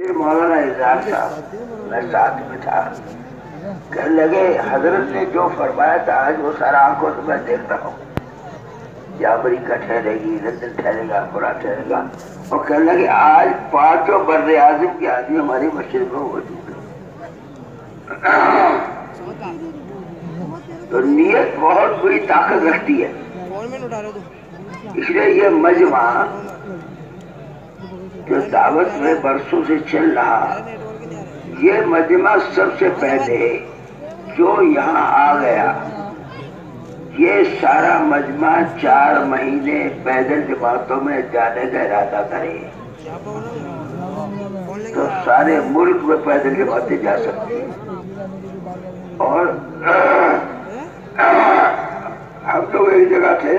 مولانا اظہار صاحب میں ساتھ میں تھا، کہنے لگے حضرت نے جو فرمایا تھا آج وہ سارا آنکھوں سے میں دیکھ رہا ہوں، یا امریکہ ٹھہرے گی، لندن ٹھہرے گا، پورا ٹھہرے گا، اور کہنے لگے آج پانچوں بر اعظم کے آدمی ہماری مسجد میں موجود ہیں۔ تو نیت بہت بڑی طاقت رکھتی ہے، اس لیے یہ مجمع جو دعوت میں برسوں سے چل رہا، یہ مجمع سب سے پہلے جو یہاں آ گیا، یہ سارا مجمع 4 مہینے پیدل جماعتوں میں جانے کا ارادہ کرے تو سارے ملک میں پیدل جماعتیں جا سکتی ہیں۔ اور ہم لوگ ایک جگہ تھے،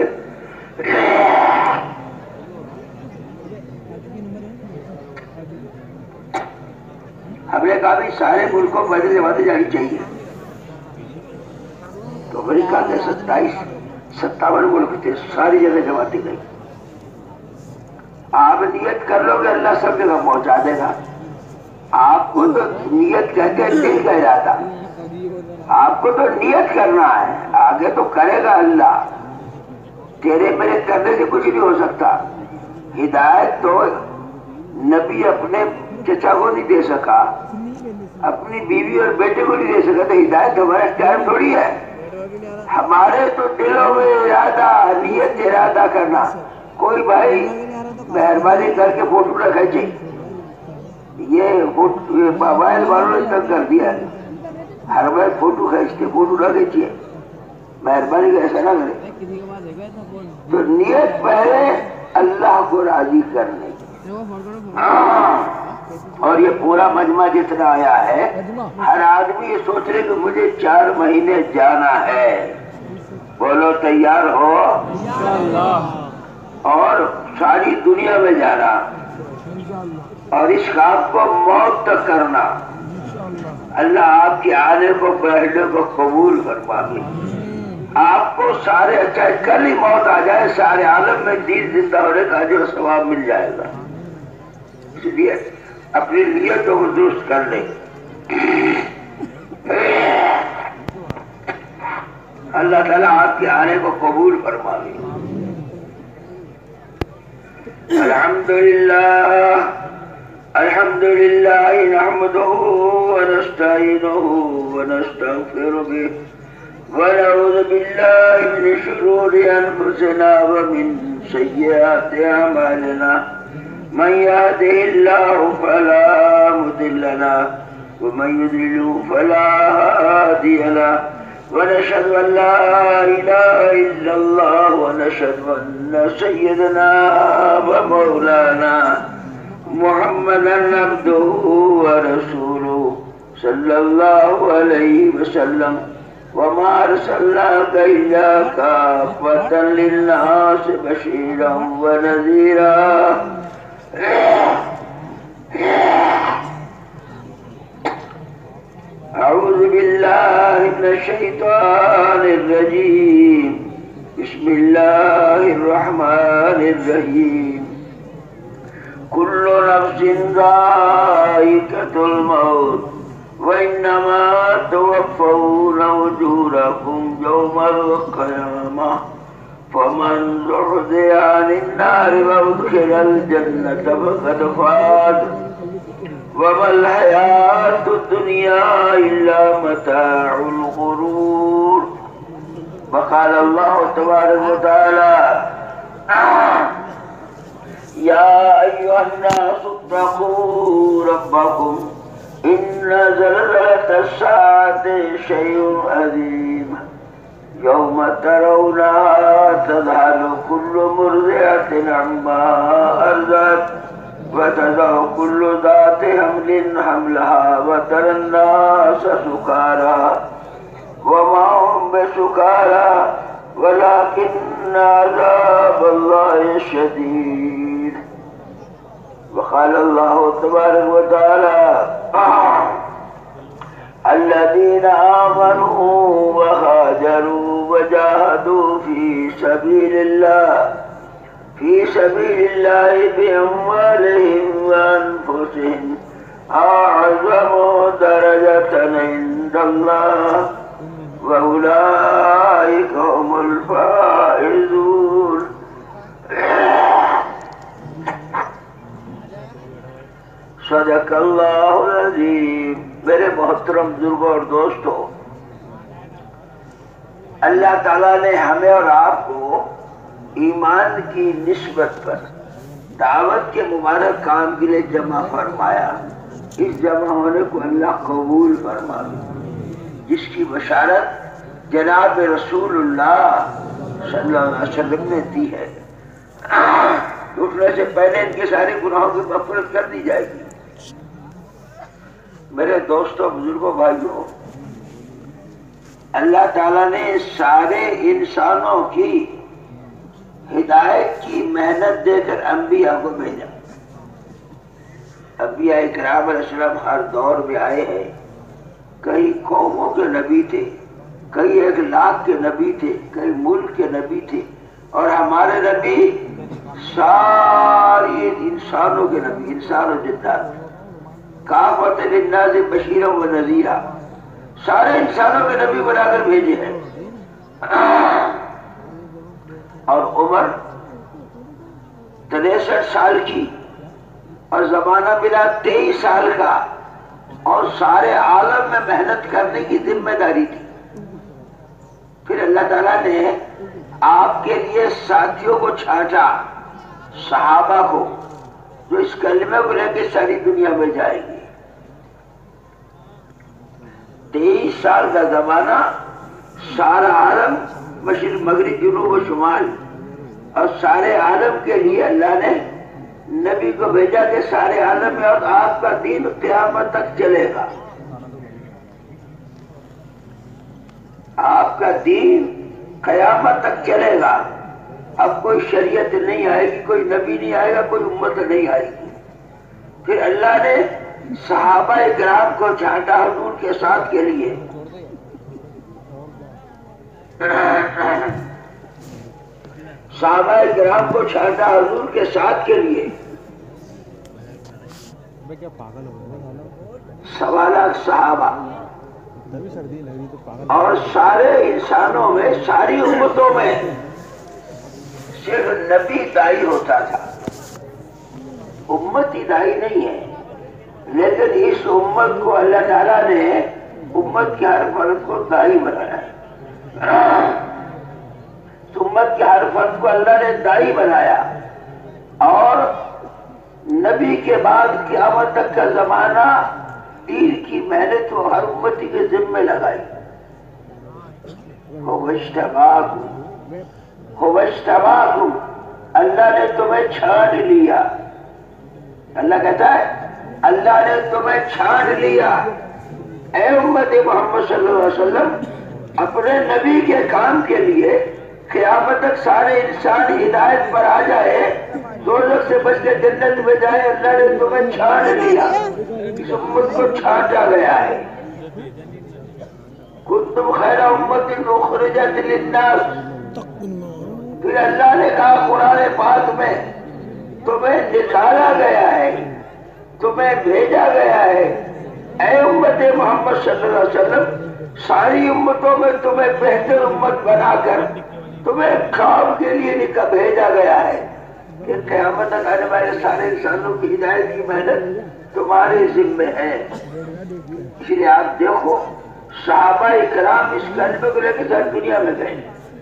ہم نے کہا بھی سارے ملک کو پیدل جماعتیں جانی چاہیے، تو امریکہ کے 57 ملک تھے، ساری جگہ جماعتیں گئی۔ آپ نیت کر لو گے اللہ سب جگہ پہنچا دے گا، آپ کو تو نیت کہتے ہیں دل کا ارادہ، آپ کو تو نیت کرنا ہے، آگے تو کرے گا اللہ، تیرے میرے کرنے سے کچھ نہیں ہو سکتا۔ ہدایت تو نبی اپنے چچا کو نہیں دے سکا، اپنی بیوی اور بیٹے کو نہیں دے سکا، تو ہدایت ہمارا اختیار تھوڑی ہے، ہمارے تو دلوں میں ارادہ، نیت ارادہ کرنا۔ کوئی بھائی مہربانی کر کے فوٹو نہ کھینچے، یہ موبائل والوں نے تنگ کر دیا ہے، ہر بار فوٹو کھینچتے، فوٹو نہ کھینچیے، مہربانی کر ایسا نہ کرے۔ تو نیت پہلے اللہ کو راضی کرنے کی، اور یہ پورا مجمع جتنا آیا ہے، ہر آدمی یہ سوچ رہے کہ مجھے 4 مہینے جانا ہے، بولو تیار ہو؟ اور ساری دنیا میں جانا، اور اس کام کو موت تک کرنا۔ اللہ آپ کے آنے کو بیٹھنے کو قبول فرما دے، آپ کو سارے چاہے کل ہی موت آ جائے، سارے عالم میں دین زندہ ہونے کا اجر و ثواب مل جائے گا۔ اس لیے اپنی نیتوں کو درست کر لیں، اللہ تعالیٰ آپ کے آنے کو قبول فرما لے۔ الحمد للہ نحمده ونستعینه ونستغفره ونعوذ باللہ من شرور انفسنا ومن سیئات اعمالنا، من يهده الله فلا مضل له ومن يضلل فلا هادي له، ونشهد أن لا إله إلا الله ونشهد أن سيدنا ومولانا محمدا عبده ورسوله صلى الله عليه وسلم، وما أرسلناك إلا كافة للناس بشيرا ونذيرا۔ أعوذ بالله من الشيطان الرجيم، بسم الله الرحمن الرحيم، كل نفس ذائقة الموت وإنما توفون أجوركم يوم القيامة، فمن زحزح عن النار وأدخل الجنة فقد فاز، وما الحياة الدنيا إلا متاع الغرور۔ وقال الله تبارك وتعالى: يا أيها الناس اتقوا ربكم إن زلزلة الساعة شيء عظيم، يوم ترونها تذهل كل مرضعة عما أرضعت وتضع كل ذات حمل حملها وترى الناس سكارى وما هم بسكارى ولكن عذاب الله شديد۔ وقال الله تبارك وتعالى: الذين آمنوا وهاجروا وجاهدوا في سبيل الله بأموالهم وأنفسهم أعظم درجة عند الله وأولئك هم الفائزون. صدق اللہ العظیم. میرے محترم بزرگوں اور دوستوں، اللہ تعالیٰ نے ہمیں اور آپ کو ایمان کی نسبت پر دعوت کے مبارک کام کے لیے جمع فرمایا. اس جمع ہونے کو اللہ قبول فرما لے، جس کی بشارت جناب رسول اللہ صلی اللہ علیہ وسلم نے دی ہے. اٹھنے سے پہلے ان کے سارے گناہوں کی مغفرت کر دی جائے گی. میرے دوستوں، بزرگوں، بھائیوں، اللہ تعالیٰ نے سارے انسانوں کی ہدایت کی محنت دے کر انبیاء کو بھیجا. انبیاء کرام علیہ السلام ہر دور میں آئے ہیں. کئی قوموں کے نبی تھے، کئی 1 لاکھ کے نبی تھے، کئی ملک کے نبی تھے، اور ہمارے نبی ساری انسانوں کے نبی، انسان و جنات، کافۃ للناس بشیرا و نذیرا، سارے انسانوں کے نبی بنا کر بھیجے ہیں. اور عمر 63 سال کی اور زمانہ ملا 23 سال کا، اور سارے عالم میں محنت کرنے کی ذمہ داری تھی. پھر اللہ تعالیٰ نے آپ کے لیے ساتھیوں کو چھانٹا، صحابہ کو، جو اس کلمے کو لے کے ساری دنیا میں جائے گی. 23 سال کا زمانہ، سارا عالم، مشرق مغرب جنوب و شمال، اور سارے عالم کے لیے اللہ نے نبی کو بھیجا کہ سارے عالم میں، اور آپ کا دین قیامت تک چلے گا. آپ کا دین قیامت تک چلے گا. اب کوئی شریعت نہیں آئے گی، کوئی نبی نہیں آئے گا، کوئی امت نہیں آئے گی. پھر اللہ نے صحابہ کرام کو چھانٹا حضور کے ساتھ کے لیے. صحابہ کرام کو چھانٹا حضور کے ساتھ کے لیے. 1.25 لاکھ صحابہ، اور سارے انسانوں میں، ساری امتوں میں صرف نبی دائی ہوتا تھا، امتی دائی نہیں ہے. لیکن اس امت کو اللہ تعالیٰ نے، امت کے ہر فرد کو دائی بنایا. امت کے ہر فرد کو اللہ نے دائی بنایا. اور نبی کے بعد قیامت تک کا زمانہ دین کی محنت وہ ہر امتی کے ذمہ لگائی. وَاجْتَبَاكُمْ، اللہ نے تمہیں چھانٹ لیا. اللہ کہتا ہے اللہ نے تمہیں چھانٹ لیا. اے امت محمد صلی اللہ علیہ وسلم، اپنے نبی کے کام کے لیے قیامت تک سارے انسان ہدایت پر آ جائے، دوزخ سے بچ کے جنت میں جائے. اللہ نے تمہیں چھانٹ لیا. اس امت کو چھانٹا گیا ہے. کنتم خیر امت اخرجت للناس. پھر اللہ نے کہا قرآن پاک میں، تمہیں نکالا گیا ہے، تمہیں بھیجا گیا ہے. اے امت محمد صلی اللہ علیہ وسلم، ساری امتوں میں تمہیں بہتر امت بنا کر تمہیں کام کے لیے بھیجا گیا ہے کہ قیامت تک آنے والے سارے انسانوں کی ہدایت کی محنت تمہارے ذمہ ہے. اس لیے آپ دیکھو، صحابہ کرام اس کلمے کو لے کے ساری دنیا میں گئے.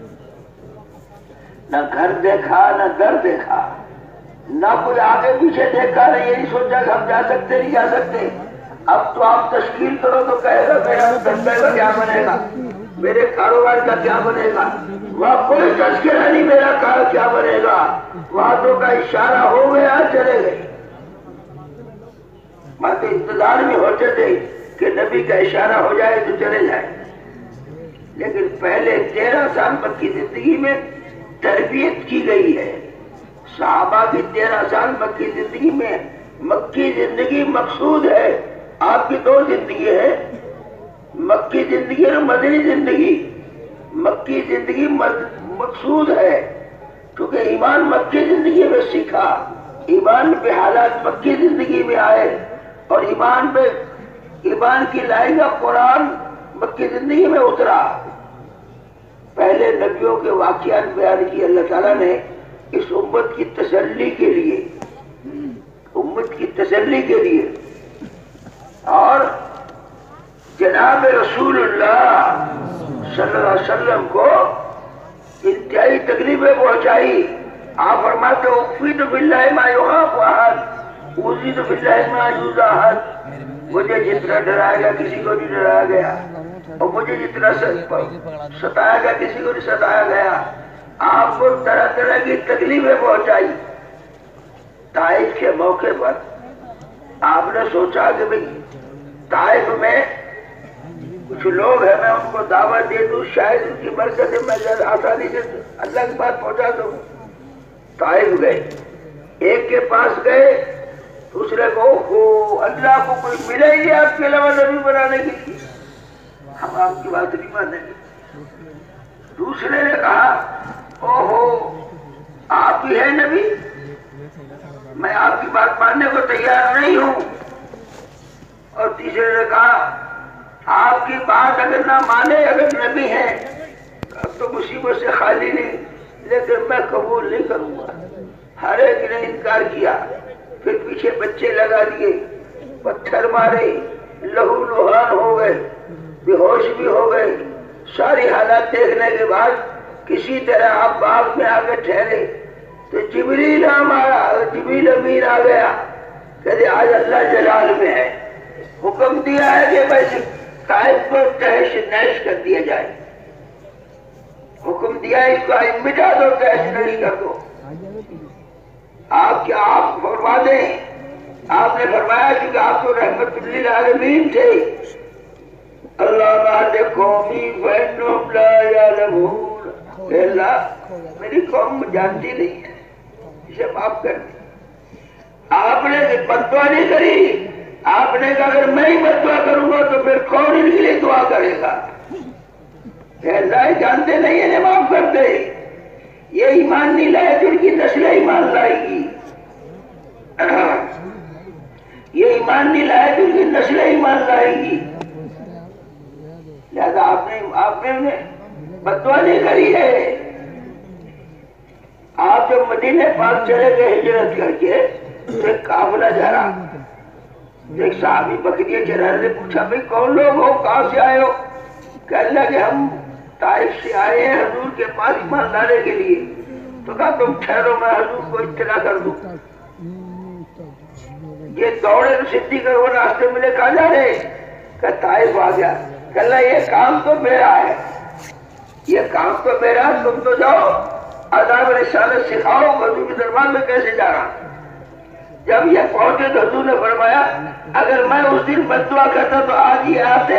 نہ گھر دیکھا، نہ در دیکھا، نہ کوئی آگے پیچھے دیکھا، نہ یہ نہیں سوچا کہ ہم جا سکتے نہیں جا سکتے. اب تو آپ تشکیل کرو تو کہے گا میرا دفتر کا کیا بنے گا، میرے کاروبار کا کیا بنے گا. وہاں کوئی تذکرہ نہیں میرا کار کیا بنے گا. وہاں تو کا اشارہ ہو گیا، چلے گئے. باتیں انتظار میں ہوتے تھے کہ نبی کا اشارہ ہو جائے تو چلے جائے. لیکن پہلے 13 سال مکی زندگی میں تربیت کی گئی ہے. صحابہ کی 13 سال مکی زندگی میں. مکی زندگی مقصود ہے. آپ کی 2 زندگی ہے، مکی زندگی اور مدنی زندگی. مکی زندگی مقصود ہے کیونکہ ایمان مکی زندگی میں سیکھا، ایمان پہ حالات مکی زندگی میں آئے، اور ایمان کی لائن کا قرآن مکی زندگی میں اترا. پہلے نبیوں کے واقعات بیان کیے اللہ تعالیٰ نے اس امت کی تسلی کے لیے، امت کی تسلی کے لیے. اور جناب رسول اللہ صلی اللہ علیہ وسلم کو انتہائی تکلیفیں پہنچائی. آپ فرماتے ہو اُفِیدُ بِاللَّهِ مَا يُخَافُ أَحَدٌ أُوذِیتُ بِاللَّهِ مَا يُؤْذَى أَحَدٌ. مجھے جتنا ڈرایا گیا کسی کو نہیں ڈرایا گیا، اور مجھے جتنا ستایا گیا کسی کو نہیں ستایا گیا. آپ کو طرح طرح کی تکلیفیں پہنچائی. طائف کے موقع پر آپ نے سوچا کہ بھئی طائف میں کچھ لوگ ہیں، میں ان کو دعوت دے دوں، شاید ان کی برکت میں آسانی سے اللہ کے پاس پہنچا دوں. طائف گئے، ایک کے پاس گئے، دوسرے کو اللہ کو کوئی ملا ہی نہیں آپ کے علاوہ نبی بنانے کے لیے، ہم آپ کی بات نہیں مانیں گے. دوسرے نے کہا اوہو آپ ہی ہیں نبی، میں آپ کی بات ماننے کو تیار نہیں ہوں. اور تیسرے نے کہا آپ کی بات اگر نہ مانے، اگر نبی ہیں اب تو مصیبت سے خالی نہیں، لیکن میں قبول نہیں کروں گا. ہر ایک نے انکار کیا. پھر پیچھے بچے لگا دیے، پتھر مارے، لہو لہان ہو گئے، بے ہوش بھی ہو گئے. ساری حالات دیکھنے کے بعد کسی طرح آپ باغ میں آگے ٹھہرے تو جبریل جبریل امین آ گیا. کہتے آج اللہ جلال میں ہے، حکم دیا ہے کہ بھائی طائف کو تہش نہش کر دیا جائے. حکم دیا ہے اس کو مٹا دو، تہش نہش کر دو. آپ کیا آپ فرما دیں؟ آپ نے فرمایا کیونکہ آپ تو رحمت للعالمین تھے. اللہ مہد قومی فإنهم لا يعلمون. اے اللہ میری قوم جانتی نہیں ہے، اسے معاف کر دی. آپ نے بددعا نہیں کری. آپ نے کہا اگر میں ہی بددعا کروں گا تو پھر کون ان کے لیے دعا کرے گا؟ اے اللہ جانتے نہیں انہیں معاف کر دے. یہ ایمان نہیں لائے تو ان کی نسل ایمان لائے گی. یہ ایمان نہیں لائے تو ان کی نسل ایمان لائے گی. لہذا آپ نے انہیں بددعا نہیں کری ہے. آپ جب مدینے پاک چلے گئے ہجرت کر کے تو ایک قافلہ جا رہا. ایک صحابی بکریاں چرا رہے، پوچھا بھئی کون لوگ ہو، کہاں سے آئے ہو؟ کہنے لگے ہم طائف سے آئے ہیں حضور کے پاس ایمان لانے کے لیے. تو کہا تم ٹھہرو میں حضور کو اطلاع کر دوں. یہ دوڑے تو صدیق وہ راستے ملے، کہاں جا رہے؟ کہ طائف آ گیا. کہنا یہ کام تو میرا ہے، یہ کام تو میرا، تم تو جاؤ آداب رسالت سکھاؤ حضور کے دربار میں کیسے جا رہا. جب یہ پہنچے تو حضور نے فرمایا اگر میں اس دن بددعا کرتا تو آج یہ آتے.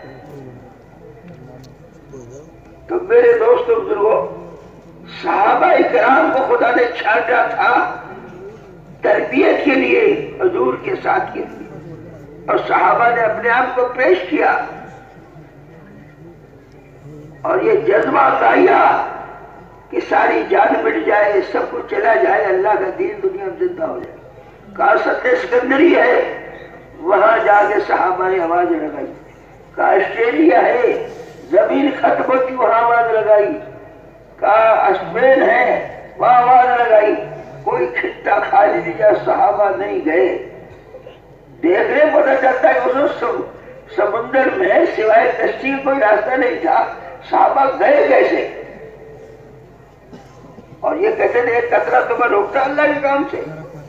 تو میرے دوستوں بزرگوں، صحابہ اکرام کو خدا نے چھانٹا تھا تربیت کے لیے، حضور کے ساتھ کے لیے، اور صحابہ نے اپنے آپ کو پیش کیا. اور یہ جذبہ کیا کہ ساری جان مٹ جائے، سب کچھ چلا جائے، اللہ کا دین دنیا میں زندہ ہو جائے. کہا ستیہ سکندری ہے، وہاں جا کے صحابہ نے آواز لگائی. کہا آسٹریلیا ہے، زمین ختم ہوتی وہاں آواز لگائی. کہا اسپین ہے، وہاں آواز لگائی. کوئی خطہ خالی نہیں جا صحابہ نہیں گئے. دیکھنے پتہ چلتا ہے اس سمندر میں سوائے کشتی کوئی راستہ نہیں تھا، صحابہ گئے کیسے؟ اور یہ کہتے ہیں ایک قطرہ تمہیں روکتا اللہ کے کام سے.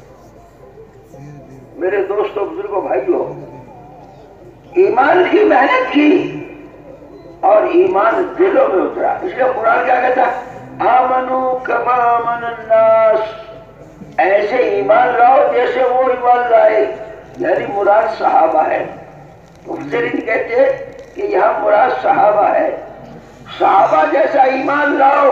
میرے دوستوں بزرگوں بھائیوں، ایمان کی محنت کی اور ایمان دلوں میں اترا. اس لیے قرآن کیا کہتا ہے آمنو کما آمن الناس، ایسے ایمان لاؤ جیسے وہ ایمان لائے. یعنی مراد صحابہ ہے. مفسرین کہتے ہیں کہ یہاں مراد صحابہ ہے. صحابہ جیسا ایمان لاؤ.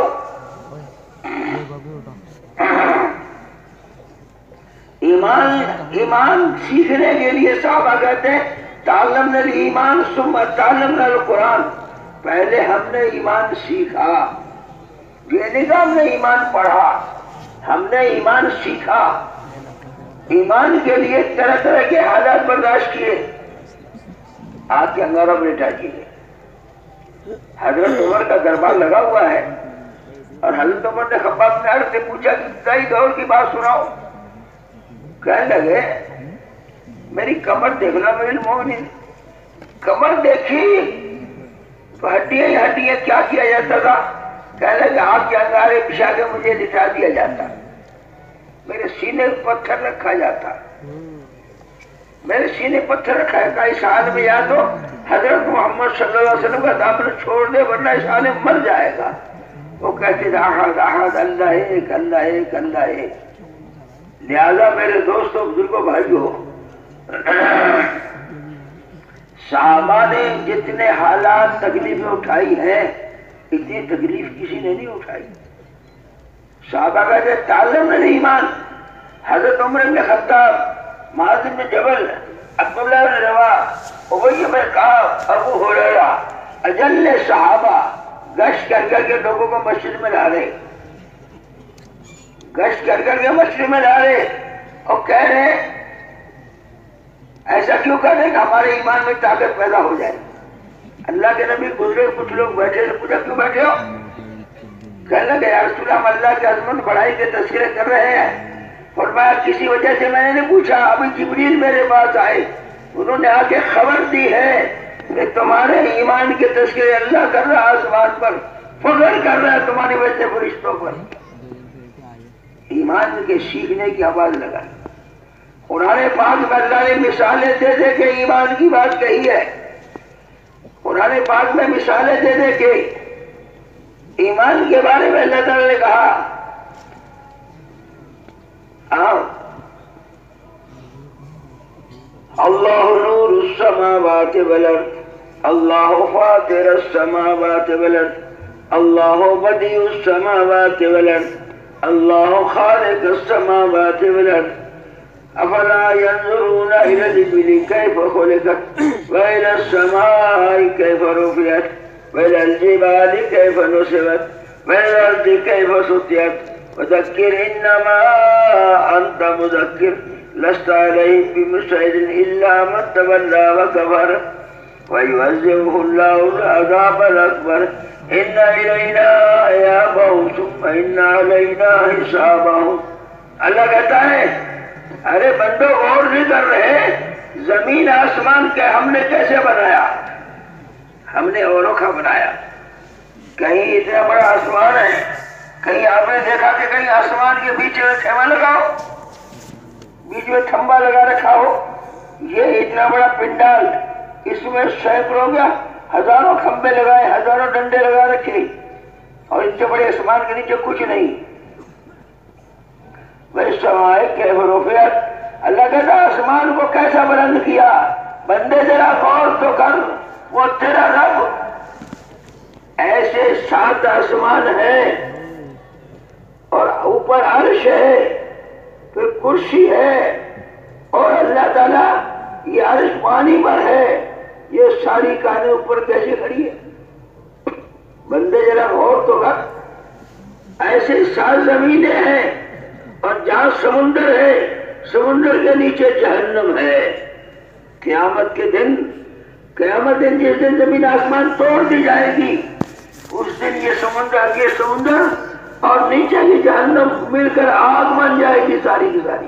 ایمان سیکھنے کے لیے صحابہ کہتے ہیں تعلمنا الایمان ثم تعلمنا القرآن. پہلے ہم نے ایمان سیکھا، یہ نہیں کہ ہم نے ایمان پڑھا، ہم نے ایمان سیکھا. ایمان کے لیے طرح طرح کے حالات برداشت کیے، آگ کے انگاروں میں لٹا دیے۔ حضرت عمر کا دربار لگا ہوا ہے اور حضرت عمر نے خباب بن عرب سے پوچھا کہ ابتدائی دور کی بات سناؤ۔ کہنے لگے میری کمر دیکھنا میری المومنین، کمر دیکھی تو ہڈیاں ہی ہڈیاں، کیا کیا جاتا تھا؟ کہنے لگے آگ کے انگارے بچھا کے مجھے لٹا دیا جاتا، میرے سینے پتھر رکھا جاتا، میرے سینے پتھر رکھا ہے۔ اس حال میں یا تو حضرت محمد صلی اللہ علیہ وسلم کا دامن چھوڑ دے ورنہ اس حال میں مر جائے گا۔ وہ کہتے تھے احد احد، اللہ ایک اللہ ایک اللہ ایک۔ لہذا میرے دوستوں بزرگوں بھائیوں، صحابہ نے جتنے حالات تکلیفیں اٹھائی ہیں اتنی تکلیف کسی نے نہیں اٹھائی۔ صحابہ کہتے تعلم ایمان، حضرت عمر بن خطاب، معاذ بن جبل، عبداللہ بن رواحہ، ابی بن کعب، ابو ہریرہ، اجل صحابہ گشت کر کر کے لوگوں کو مسجد میں لا رہے، گشت کر کر کے مسجد میں لا رہے اور کہہ رہے ایسا کیوں کر رہے کہ ہمارے ایمان میں طاقت پیدا ہو جائے۔ اللہ کے نبی گزرے، کچھ لوگ بیٹھے، پوچھا کیوں بیٹھے ہو؟ کہنے لگے یا رسول اللہ، ہم اللہ کے عظمت بڑائی کے تذکرے کر رہے ہیں۔ فرمایا کسی وجہ سے میں نے پوچھا، ابھی جبریل میرے پاس آئے، انہوں نے آ کے خبر دی ہے کہ تمہارے ایمان کے تذکرے اللہ کر رہا ہے، آسمان پر فخر کر رہا ہے تمہاری وجہ سے فرشتوں پر۔ ایمان کے سیکھنے کی آواز لگائی۔ قرآن پاک میں اللہ نے مثالیں دے دے کے ایمان کی بات کہی ہے، قرآن پاک میں مثالیں دے دے کے ایمان کے بارے میں اللہ تعالی نے کہا اللہ نور السماوات والارض اللہ فاطر السماوات والارض اللہ بدیع السماوات والارض اللہ خالق السماوات والارض افلا ينظرون الى الابل كيف خلقت والى السماء كيف رفعت والى الجبال كيف نصبت والى الارض كيف سطحت وذكر انما انت مذكر لست عليهم بمسيطر الا من تولى وكفر ويعذبه الله العذاب الاكبر ان الينا ايابهم ثم ان علينا حسابهم۔ اللہ کہتا ہے ارے بندو غور نہیں کر رہے، زمین آسمان کے ہم نے کیسے بنایا؟ ہم نے اوروں کا بنایا۔ کہیں اتنا بڑا آسمان ہے، کہیں آپ نے دیکھا کہ کہیں آسمان کے بیچ میں خیمہ لگا ہو، بیچ میں تھمبا لگا رکھا ہو؟ یہ اتنا بڑا پنڈال، اس میں سینکڑوں یا ہزاروں کھمبے لگائے، ہزاروں ڈنڈے لگا رکھے اور اتنے بڑے آسمان کے نیچے کچھ نہیں۔ سمائے کیف رفعت، اللہ کہتا آسمان کو کیسا بلند کیا؟ بندے ذرا غور تو کر، وہ تیرا رب ایسے 7 آسمان ہے اور اوپر عرش ہے، پھر کرسی ہے اور اللہ تعالیٰ یہ عرش پانی پر ہے، یہ ساری کائنات اوپر کیسے کھڑی ہے؟ بندے ذرا غور تو کر۔ ایسے 7 زمینیں ہیں اور جہاں سمندر ہے، سمندر کے نیچے جہنم ہے۔ قیامت کے دن، قیامت دن جس دن زمین آسمان توڑ دی جائے گی، اس دن یہ سمندر اور نیچے کی جہنم مل کر آگ بن جائے گی ساری کی ساری۔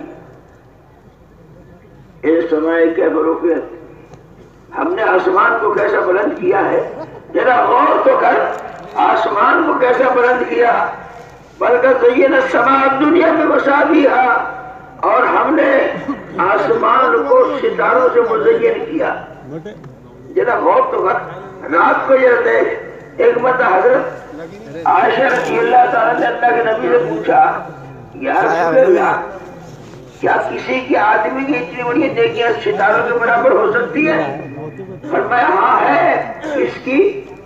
اس سمائے کیف رفعت، ہم نے آسمان کو کیسا بلند کیا ہے، ذرا غور تو کر، آسمان کو کیسا بلند کیا۔ بلکہ زین السماء دنیا میں مصابیحا، اور ہم نے آسمان کو ستاروں سے مزین کیا۔ ذرا غور تو کر، رات کو یہ دیکھ، ایک مرتبہ حضرت عائشہ رضی اللہ تعالیٰ نے اللہ کے نبی سے پوچھا یا رسول اللہ، کیا کسی کی آدمی کی اتنی بڑی نیکیاں ستاروں کے برابر ہو سکتی ہے؟ فرمایا ہاں ہے۔ اس کی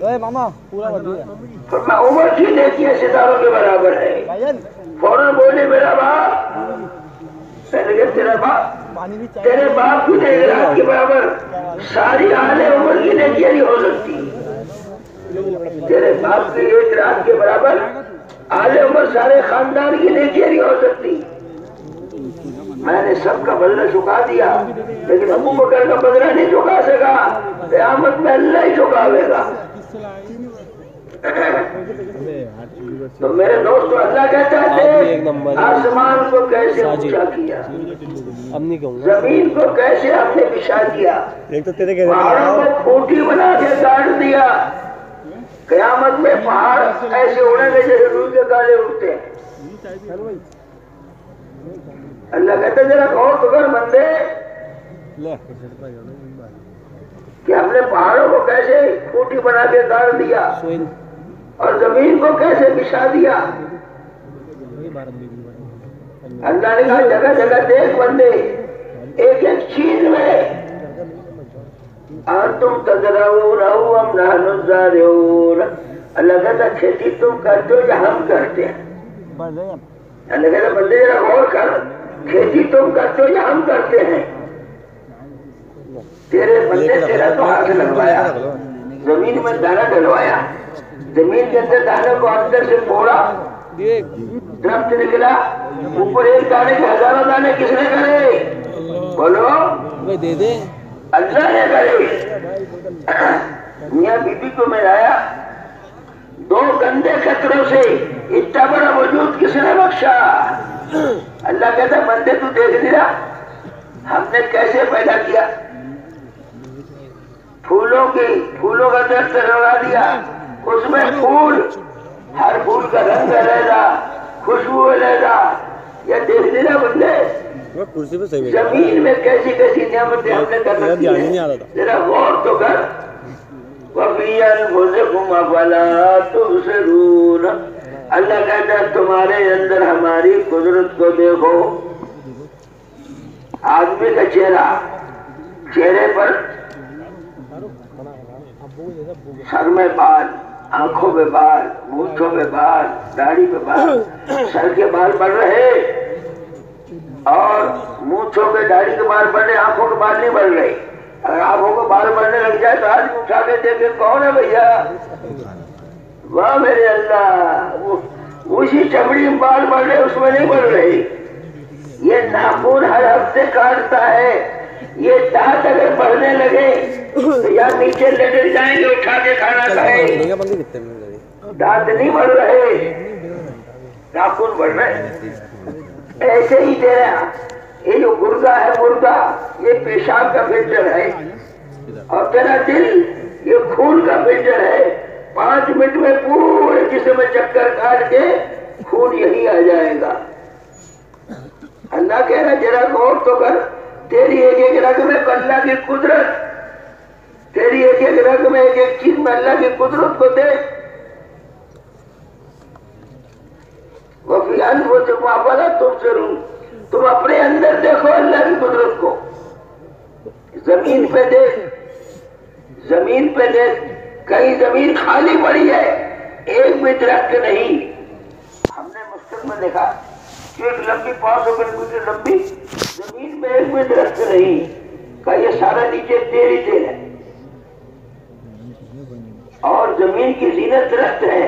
فرمایا عمر کی نیکیاں ستاروں کے برابر ہے۔ فوراً بولے میرا باپ، میں نے کہا تیرے باپ کی نیکیاں کے برابر ساری آل عمر کی نیکیاں نہیں ہو سکتی، تیرے باپ کی ایک رات کے برابر آل عمر سارے خاندان کی نیکیاں نہیں ہو سکتی۔ میں نے سب کا بدلہ چکا دیا، لیکن ابو بکر کا بدلہ نہیں چکا سکا، قیامت میں اللہ ہی چکاوے گا۔ تو میرے دوستو اللہ کہتا ہے آسمان کو کیسے اونچا کیا، زمین کو کیسے ہم نے بچھا دیا، پہاڑوں کو کھوٹی بنا کے کاٹ دیا، قیامت میں پہاڑ ایسے اڑیں گے جیسے روئی کے گالے اڑتے ہیں۔ اللہ کہتا ہے ذرا غور تو کر بندے کہ ہم نے پہاڑوں کو کیسے کھوٹی بنا کے کاٹ دیا اور زمین کو کیسے بچھا دیا۔ اللہ نے کہا جگہ جگہ دیکھ بندے، ایک ایک چیز میں انتم تزرعونہ ام نحن الزارعون۔ اللہ کہتا کھیتی تم کرتے ہو یا ہم کرتے ہیں؟ اللہ کہتا بندے ذرا غور کر، کھیتی تم کرتے ہو یا ہم کرتے ہیں؟ تیرے بندے تیرا تو ہاتھ لگوایا، زمین میں دانا ڈلوایا، زمین کے اندر دانے کو اندر سے پھوڑا، درخت نکلا، اوپر ایک دانے کے ہزاروں دانے کس نے کرے؟ بولو اللہ نے کرے۔ میاں بی بی کو میں لایا، دو گندے قطروں سے اتنا بڑا وجود کس نے بخشا؟ اللہ کہتا بندے تو دیکھ لیا ہم نے کیسے پیدا کیا، پھولوں کا درخت لگا دیا، اس میں پھول، ہر پھول کا رنگ علیحدہ، خوشبو علیحدہ، یہ دیکھ لیا بندے زمین میں کیسی کیسی نعمتیں ہم نے کر رکھی ہیں، ذرا غور تو کر۔ وَفِي أَنفُسِكُمْ أَفَلَا تُبْصِرُونَ۔ اللہ کہتا ہے تمہارے اندر ہماری قدرت کو دیکھو۔ آدمی کا چہرے پر سر میں بال، آنکھوں پہ بال، مونچھوں پہ بال، داڑھی پہ بال، سر کے بال بڑھ رہے اور مونچھوں پہ داڑھی کے بال بڑھ رہے، آنکھوں کے بال نہیں بڑھ رہے۔ اگر آنکھوں کو بال بڑھنے لگ جائے تو آدمی اٹھا کے دیکھے کون ہے بھیا؟ واہ میرے اللہ، اسی چمڑی میں بال بڑھ رہے اس میں نہیں بڑھ رہے۔ یہ ناخن ہر ہفتے کاٹتا ہے، یہ دانت اگر بڑھنے لگے تو یا نیچے لٹک جائیں گے اٹھا کے کھانا کھائیں، دانت نہیں بڑھ رہے، ناخن بڑھ رہے۔ ایسے ہی تیرا یہ جو گردہ ہے، مردہ یہ پیشاب کا فلٹر ہے، اور تیرا دل یہ خون کا فلٹر ہے۔ 5 منٹ میں پورے جسم میں چکر کاٹ کے خون یہی آ جائے گا۔ اللہ کہہ رہا ذرا غور تو کر، تیری ایک ایک رگ میں اللہ کی قدرت، تیری ایک ایک رگ میں ایک ایک چیز میں اللہ کی قدرت کو دیکھ۔ وَفِي أَنفُسِكُمْ أَفَلَا تُبْصِرُونَ۔ تم اپنے اندر دیکھو اللہ کی قدرت کو، زمین پہ دیکھ، زمین پہ دیکھ، کہیں زمین خالی پڑی ہے، ایک بھی درخت نہیں۔ ہم نے مستق میں دیکھا کہ ایک لمبی 500 کلومیٹر لمبی زمین میں ایک بھی درخت نہیں، کہ یہ سارا نیچے تیر ہی تیر ہے، اور زمین کی زینت درخت ہے۔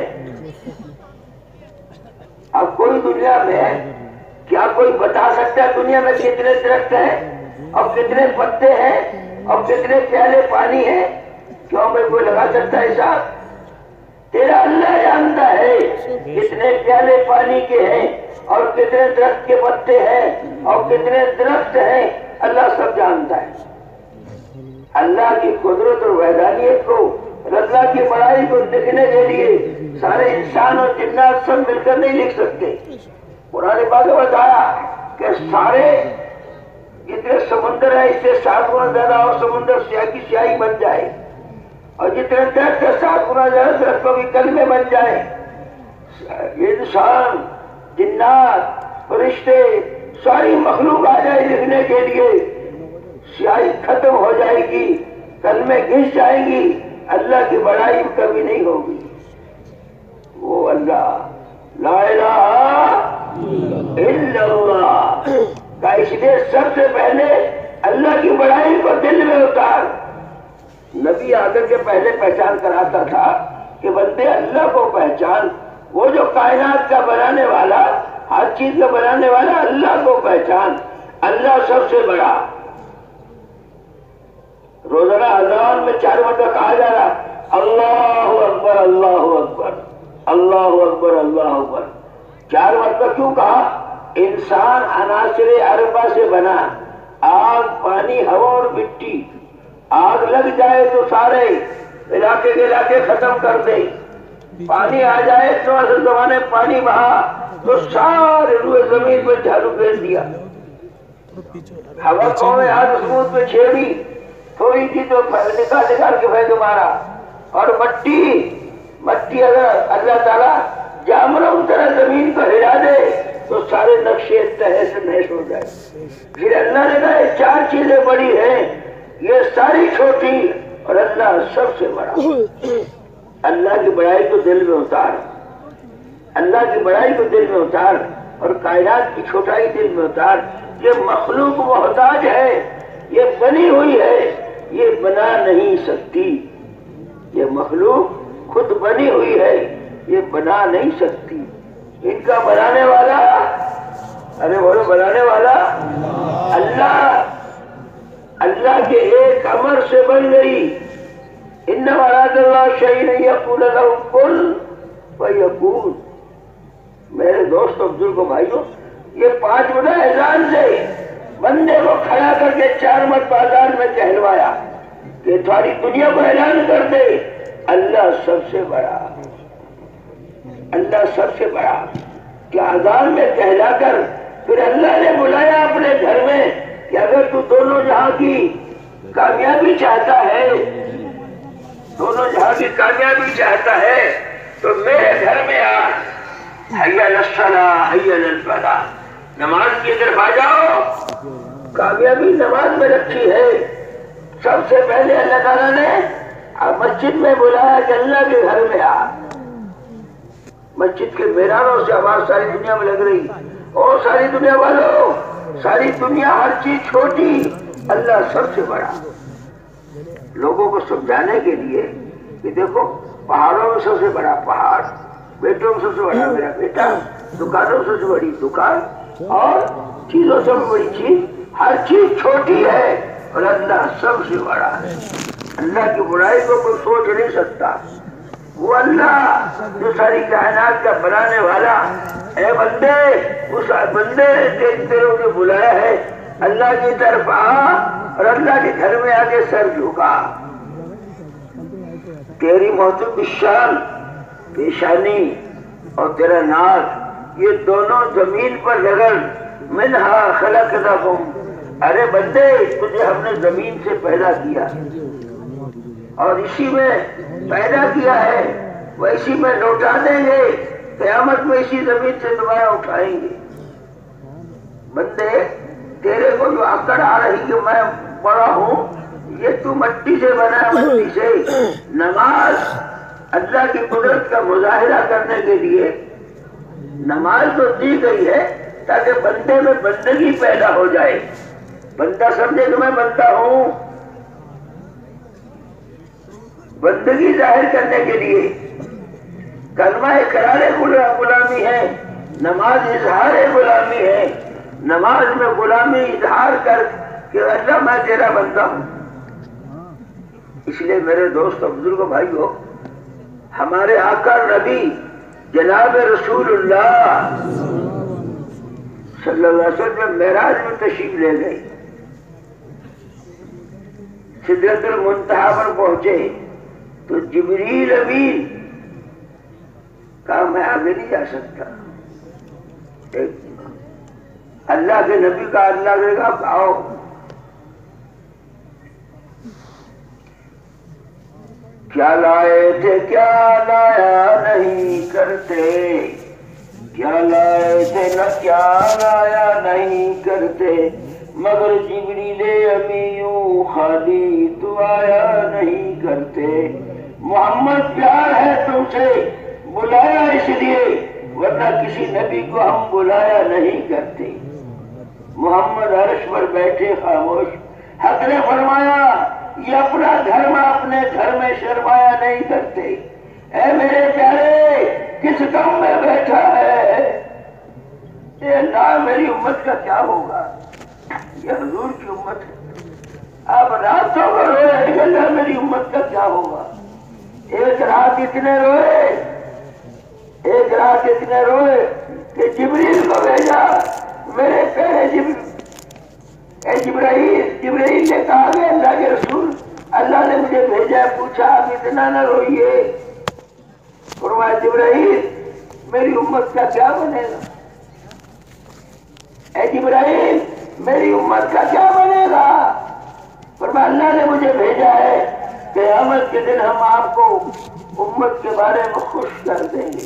اب کوئی دنیا میں کیا کوئی بتا سکتا ہے دنیا میں کتنے درخت ہیں اور کتنے پتے ہیں اور کتنے پیالے پانی ہیں؟ کیوں میں کوئی لگا سکتا ہے حساب؟ تیرا اللہ جانتا ہے کتنے پیالے پانی کے ہیں اور کتنے درخت کے پتے ہیں اور کتنے درخت ہیں، اللہ سب جانتا ہے۔ اللہ کی قدرت اور وحدانیت کو، اللہ کی بڑائی کو لکھنے کے لیے سارے انسان اور جنات سب مل کر نہیں لکھ سکتے۔ قرآن پاک نے بتایا کہ سارے جتنے سمندر ہے اس سے 7 گنا زیادہ اور سمندر سیاہ کی سیاہی بن جائے، اور جتنے درخت ہے 7 گنا زیادہ درختوں کی کلمے بن جائے، انسان، جنات، فرشتے، ساری مخلوق آ جائے لکھنے کے لیے، سیاہی ختم ہو جائے گی، کلمے گھس جائیں گی، اللہ کی بڑائی کبھی نہیں ہوگی۔ وہ اللہ لا الہ الا اللہ کا، اس لیے سب سے پہلے اللہ کی بڑائی کو دل میں اتار۔ نبی آ کر کے پہلے پہچان کراتا تھا کہ بندے اللہ کو پہچان، وہ جو کائنات کا بنانے والا، ہر چیز کا بنانے والا اللہ کو پہچان۔ اللہ سب سے بڑا. روزانہ اذان میں 4 مرتبہ کہا جا رہا اللہ اکبر اللہ اکبر اللہ اکبر اللہ اکبر. 4 مرتبہ کیوں کہا؟ انسان عناصر اربع سے بنا، آگ، پانی، ہوا اور مٹی. آگ لگ جائے تو سارے علاقے کے علاقے ختم کر دے. پانی آ جائے تو اصل زمانے پانی بہا تو سارے روئے زمین پر جھاڑو پھیر دیا. ہوا قوم عاد سمود پہ چھیڑی، تھوڑی تھی تو نکال کے پھینک مارا. اور مٹی اگر اللہ تعالیٰ جامروں طرح زمین کو ہلا دے تو سارے نقشے تہس نہس ہو جائے. پھر اللہ نے کہا یہ 4 چیزیں بڑی ہیں، یہ ساری چھوٹی اور اللہ سب سے بڑا. اللہ کی بڑائی کو دل میں اتار، اللہ کی بڑائی کو دل میں اتار اور کائنات کی چھوٹائی دل میں اتار. یہ مخلوق محتاج ہے، یہ بنی ہوئی ہے، یہ بنا نہیں سکتی. یہ مخلوق خود بنی ہوئی ہے، یہ بنا نہیں سکتی. ان کا بنانے والا، ارے بولو بنانے والا اللہ. اللہ کے ایک امر سے بن گئی. انما اراد اللہ شیئا ان یقول له کن فیکون. میرے دوست بزرگوں بھائیوں، یہ 5 بڑا اذان سے بندے کو کھڑا کر کے 4 مرتبہ اذان میں کہلوایا کہ تھوڑی دنیا کو اعلان کر دے اللہ سب سے بڑا، اللہ سب سے بڑا. کہ اذان میں کہلا کر پھر اللہ نے بلایا اپنے گھر میں کہ اگر تو دونوں جہاں کی کامیابی چاہتا ہے، دونوں جہاں کی کامیابی چاہتا ہے تو میرے گھر میں آ. حی علی الصلاۃ حی علی الفلاح. نماز کی طرف آ جاؤ. کامیابی نماز میں رکھی ہے. سب سے پہلے اللہ تعالیٰ نے مسجد میں بلایا کہ اللہ کے گھر میں آ. مسجد کے میدانوں سے آواز ساری دنیا میں لگ رہی. اور ساری دنیا والوں، ساری دنیا ہر چیز چھوٹی، اللہ سب سے بڑا. لوگوں کو سمجھانے کے لیے کہ دیکھو پہاڑوں میں سب سے بڑا پہاڑ، بیٹوں میں سب سے بڑا میرا بیٹا، دکانوں میں سب سے بڑی دکان اور چیزوں سے بڑی چیز، ہر چیز چھوٹی ہے اور اللہ سب سے بڑا ہے. اللہ کی بڑائی کو کوئی سوچ نہیں سکتا. وہ اللہ جو ساری کائنات کا بنانے والا. اے بندے، اس بندے نے تیروں نے بلایا ہے اللہ کی طرف آ اور اللہ کے گھر میں آ کے سر جھکا. تیری محترم شان، پیشانی اور تیرا ناک، یہ دونوں زمین پر رگڑ. منہا خلقناکم. ارے بندے، تجھے ہم نے زمین سے پیدا کیا اور اسی میں پیدا کیا ہے، وہ اسی میں لوٹا دیں گے. قیامت میں اسی زمین سے دوبارہ اٹھائیں گے. بندے، تیرے کو جو عقل آ رہی کہ میں بڑا ہوں، یہ تو مٹی سے بنا ہے، مٹی سے. نماز اللہ کی قدرت کا مظاہرہ کرنے کے لیے نماز تو دی گئی ہے تاکہ بندے میں بندگی پیدا ہو جائے. بندہ سمجھے کہ میں بندہ ہوں. بندگی ظاہر کرنے کے لیے کلمہ اقرار غلامی ہے، نماز اظہار غلامی ہے. نماز میں غلامی اظہار کر کہ اللہ میں تیرا بندہ ہوں. اس لیے میرے دوست اور بزرگوں بھائیوں، ہمارے آقا نبی جناب رسول اللہ صلی اللہ علیہ وسلم معراج میں تشریف لے گئے. سدرۃ المنتہا پر پہنچے تو جبریل امین کہا میں آگے نہیں جا سکتا. اللہ کے نبی کا اللہ نے کہا آؤ. کیا لائے تھے کیا لایا نہیں کرتے، کیا لائے تھے نہ کیا لایا نہیں کرتے، مگر جبریل امیوں خالی تو آیا نہیں کرتے. محمد پیار ہے تم سے، بلایا اس لیے، ورنہ کسی نبی کو ہم بلایا نہیں کرتے. محمد عرش پر بیٹھے خاموش. حق نے فرمایا یہ اپنا دھرم اپنے گھر میں شرمایا نہیں کرتے. اے میرے پیارے، کس غم میں بیٹھا ہے؟ اے اللہ، میری امت کا کیا ہوگا؟ یہ حضور کی امت ہے۔ اب راتوں کو روئے کہ اللہ میری امت کا کیا ہوگا۔ ایک رات اتنے روئے، ایک رات اتنے روئے کہ جبریل کو بھیجا، میرے پیارے جبرائیل نے کہا کہ اللہ کے رسول اللہ نے مجھے بھیجا ہے، پوچھا آپ اتنا نہ روئیے۔ فرمایا جبرائیل میری امت کا کیا بنے گا، اے جبرائیل میری امت کا کیا بنے گا۔ فرمایا اللہ نے مجھے بھیجا ہے کہ قیامت کے دن ہم آپ کو امت کے بارے میں خوش کر دیں گے۔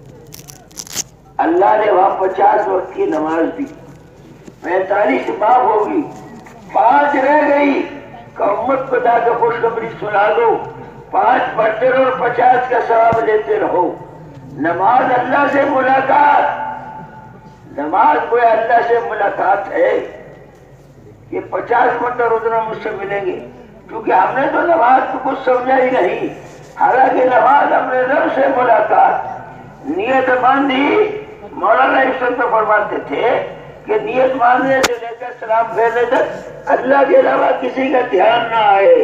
اللہ نے وہاں 50 وقت کی نماز دی، 45 معاف ہوگی، 5 رہ گئی کہ امت کو جا کے خوشخبری سنا دو، 5 پڑھتے رہو اور 50 کا ثواب لیتے رہو۔ نماز اللہ سے ملاقات، نماز کوئی اللہ سے ملاقات ہے۔ یہ 50 مرتبہ روزانہ مجھ سے ملیں گے، کیونکہ ہم نے تو نماز کو کچھ سمجھا ہی نہیں، حالانکہ نماز اپنے رب سے ملاقات۔ نیت باندھی، مولانا عشرت فرماتے تھے کہ نیت باندھنے سے لے کر سلام پھیرنے تک اللہ کے علاوہ کسی کا دھیان نہ آئے۔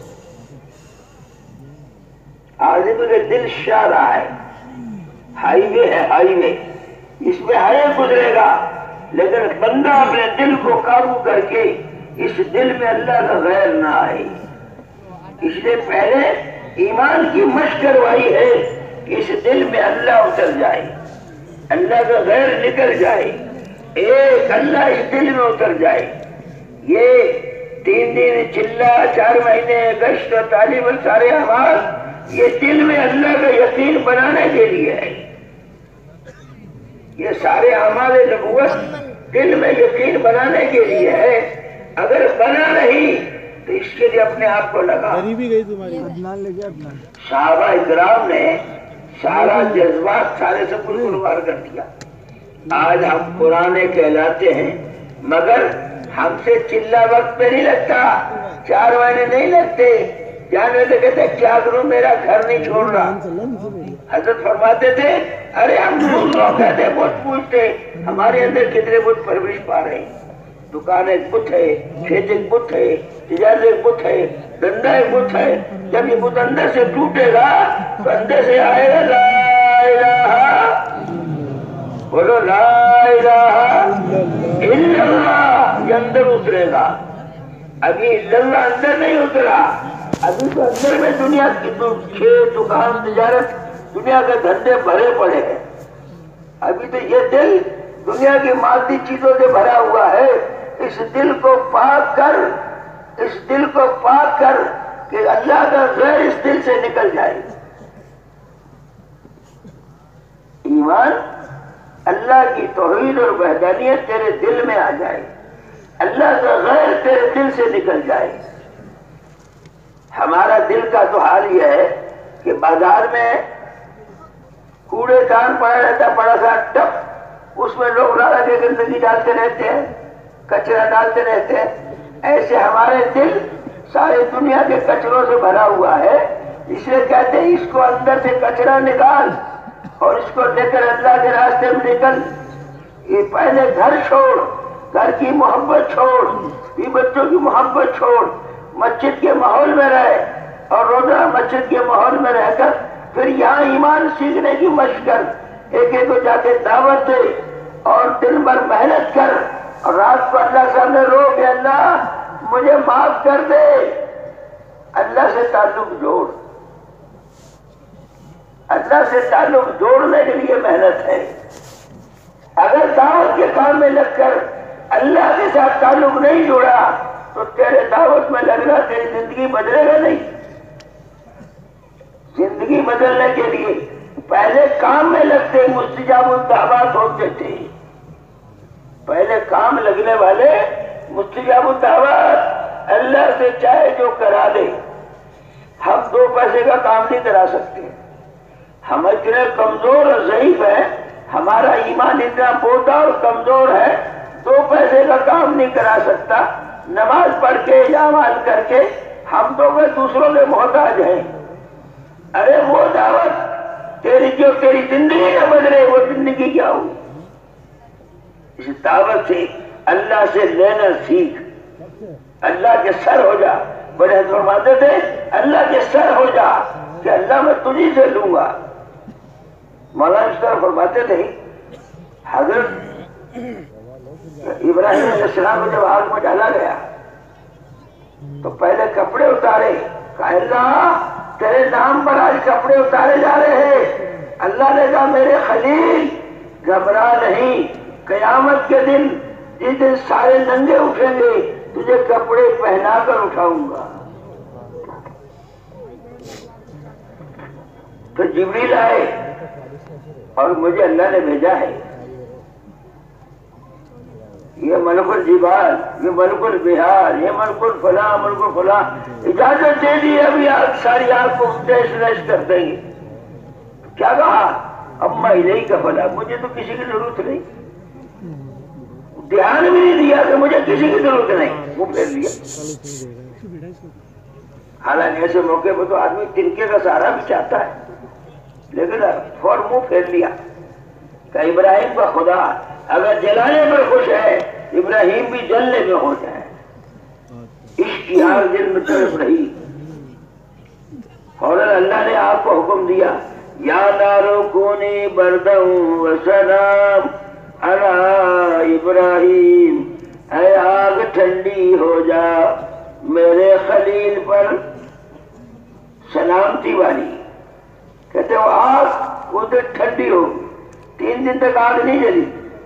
آدمی کے دل شاہراہ ہے، ہائی وے ہے، ہائی وے، اس میں ہر ایک گزرے گا، لیکن بندہ اپنے دل کو قابو کر کے اس دل میں اللہ کا غیر نہ آئے۔ اس لیے پہلے ایمان کی مشق کروائی ہے کہ اس دل میں اللہ اتر جائے، اللہ کا غیر نکل جائے، ایک اللہ اس دل میں اتر جائے۔ یہ 3 دن چلہ، 4 مہینے گشت و تعلیم اور سارے اعمال یہ دل میں اللہ کا یقین بنانے کے لیے ہے۔ یہ سارے اعمال نبوت دل میں یقین بنانے کے لیے ہے۔ اگر بنا نہیں تو اس کے لیے اپنے آپ کو لگا۔ صحابہ اکرام نے سارا جذبات سارے سے قربان کر دیا۔ آج ہم پرانے کہلاتے ہیں، مگر ہم سے چلہ وقت پہ نہیں لگتا، 4 مہینے نہیں لگتے، جانے سے کہتے کیا کروں میرا گھر نہیں چھوڑ رہا۔ حضرت فرماتے تھے ارے ہم دوسروں کہتے بت پوچھتے ہمارے اندر کتنے بت پرورش پا رہے ہیں۔ دکان ایک بت ہے، کھیت ایک بت ہے، تجارت ایک بت ہے، دندا ایک بت ہے۔ جب یہ بت اندر سے ٹوٹے گا تو اندر سے آئے گا لا الہ، بولو لا الہ الا اللہ، یہ اندر اترے گا۔ ابھی الا اللہ اندر نہیں اترا، ابھی تو اندر میں دنیا کی کھیت، دکان، تجارت، دنیا کے دھندے بھرے پڑے ہیں۔ ابھی تو یہ دل دنیا کی مادی چیزوں سے بھرا ہوا ہے۔ اس دل کو پاک کر، اس دل کو پاک کر کہ اللہ کا غیر اس دل سے نکل جائے۔ ایمان، اللہ کی توحید اور وحدانیت تیرے دل میں آ جائے، اللہ کا غیر تیرے دل سے نکل جائے۔ ہمارا دل کا تو حال یہ ہے کہ بازار میں کوڑے دان پڑا رہتا، بڑا سا ٹپ، اس میں لوگ راڑا کے گندگی ڈالتے رہتے ہیں، کچرا ڈالتے رہتے ہیں۔ ایسے ہمارے دل ساری دنیا کے کچروں سے بھرا ہوا ہے۔ اس لیے کہتے ہیں اس کو اندر سے کچرا نکال اور اس کو لے کر اللہ کے راستے میں نکل۔ یہ پہلے گھر چھوڑ، گھر کی محبت چھوڑ، یہ بچوں کی محبت چھوڑ، مسجد کے ماحول میں رہے اور روزانہ مسجد کے ماحول میں رہ کر پھر یہاں ایمان سیکھنے کی مشق کر، ایک ایک کو جا کے دعوت دے اور دن بھر محنت کر اور رات کو اللہ سامنے رو کہ اللہ مجھے معاف کر دے۔ اللہ سے تعلق جوڑ، اللہ سے تعلق جوڑنے کے لیے محنت ہے۔ اگر دعوت کے کام میں لگ کر اللہ کے ساتھ تعلق نہیں جوڑا تو تیرے دعوت میں لگنا تیری زندگی بدلے گا نہیں۔ زندگی بدلنے کے لیے پہلے کام میں لگتے مستجاب الدعوات ہوتے تھے، پہلے کام لگنے والے مستجاب الدعوات، اللہ سے چاہے جو کرا دے۔ ہم 2 پیسے کا کام نہیں کرا سکتے، ہم اتنے کمزور اور ضعیف ہیں، ہمارا ایمان اتنا بودا اور کمزور ہے، 2 پیسے کا کام نہیں کرا سکتا۔ نماز پڑھ کے یا عمل کر کے ہم تو وہ دوسروں کے محتاج ہیں۔ ارے وہ دعوت تیری جو تیری زندگی نہ بدلے وہ زندگی کیا ہوئی؟ اس دعوت سے اللہ سے لینا سیکھ، اللہ کے سر ہو جا۔ بڑے فرماتے تھے اللہ کے سر ہو جا کہ اللہ میں تجھی سے لوں گا۔ مولانا اس طرح فرماتے تھے۔ حضرت ابراہیم علیہ السلام کو جب آگ میں ڈالا گیا تو پہلے کپڑے اتارے، کہا اللہ تیرے نام پر آج کپڑے اتارے جا رہے ہیں۔ اللہ نے کہا میرے خلیل گھبرا نہیں، قیامت کے دن جس دن سارے ننگے اٹھیں گے تجھے کپڑے پہنا کر اٹھاؤں گا۔ تو جبریل آئے اور مجھے اللہ نے بھیجا ہے، یہ ملک الجبال، یہ ملک البحار، یہ ملک الفلاں، ملک الفلاں، اجازت دے دی ابھی آپ ساری آپ کو تیش نیش کر دیں گے۔ کیا کہا؟ اما الیہ کا فلا، مجھے تو کسی کی ضرورت نہیں، دھیان بھی نہیں دیا کہ مجھے کسی کی ضرورت نہیں، وہ پھیر لیا۔ حالانکہ ایسے موقع پہ تو آدمی تنکے کا سہارا بھی چاہتا ہے، لیکن فور منہ پھیر لیا کہ ابراہیم کا خدا اگر جلانے پر خوش ہے ابراہیم بھی جلنے میں ہو جائے۔ عشق کی آگ دل میں طرف رہی، فوراً اللہ نے آپ کو حکم دیا یا نارو کونی برداً وسلام علی ابراہیم، اے آگ ٹھنڈی ہو جا میرے خلیل پر سلامتی والی۔ کہتے وہ آگ وہ دن ٹھنڈی ہوگی، 3 دن تک آگ نہیں جلی۔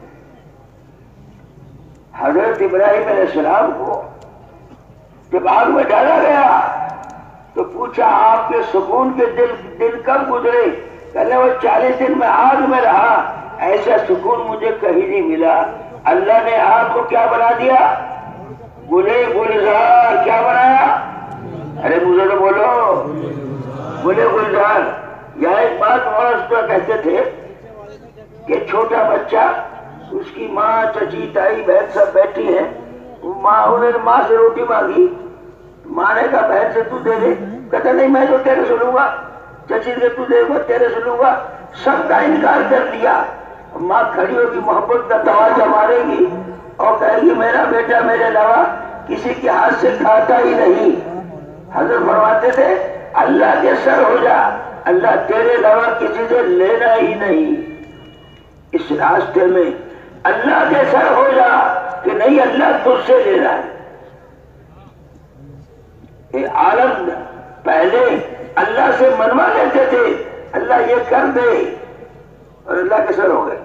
حضرت ابراہیم علیہ السلام کو جب آگ میں ڈالا گیا تو پوچھا آپ کے سکون کے دن کب گزرے؟ کہنے وہ 40 دن میں آگ میں رہا، ایسا سکون مجھے کہیں نہیں ملا۔ اللہ نے آگ کو کیا بنا دیا؟ گلے گلزار۔ کیا بنایا؟ ارے مجھے تو بولو، گلے گلزار۔ یا ایک بات مولانا کہتے تھے کہ چھوٹا بچہ، اس کی ماں چچی تائی بہن سب بیٹھی ہیں، انہوں نے ماں سے روٹی مانگی، ماں نے کہا بہن سے تو دے دے، کہتا نہیں میں تو تیرے سے لوں گا، چچی سے تو دے گا تیرے سے لوں گا، سب کا انکار کر دیا۔ ماں کھڑی ہوگی، محبت کا تواضع مارے گی اور کہے گی میرا بیٹا میرے علاوہ کسی کے ہاتھ سے کھاتا ہی نہیں۔ حضرت فرماتے تھے اللہ کے سر ہو جا، اللہ تیرے علاوہ کسی سے لینا ہی نہیں۔ اس راستے میں اللہ کے سر ہو جا کہ نہیں اللہ تجھ سے لے رہا ہے۔ یہ عالم پہلے اللہ سے منوا لیتے تھے اللہ یہ کر دے، اور اللہ کے سر ہو گئے۔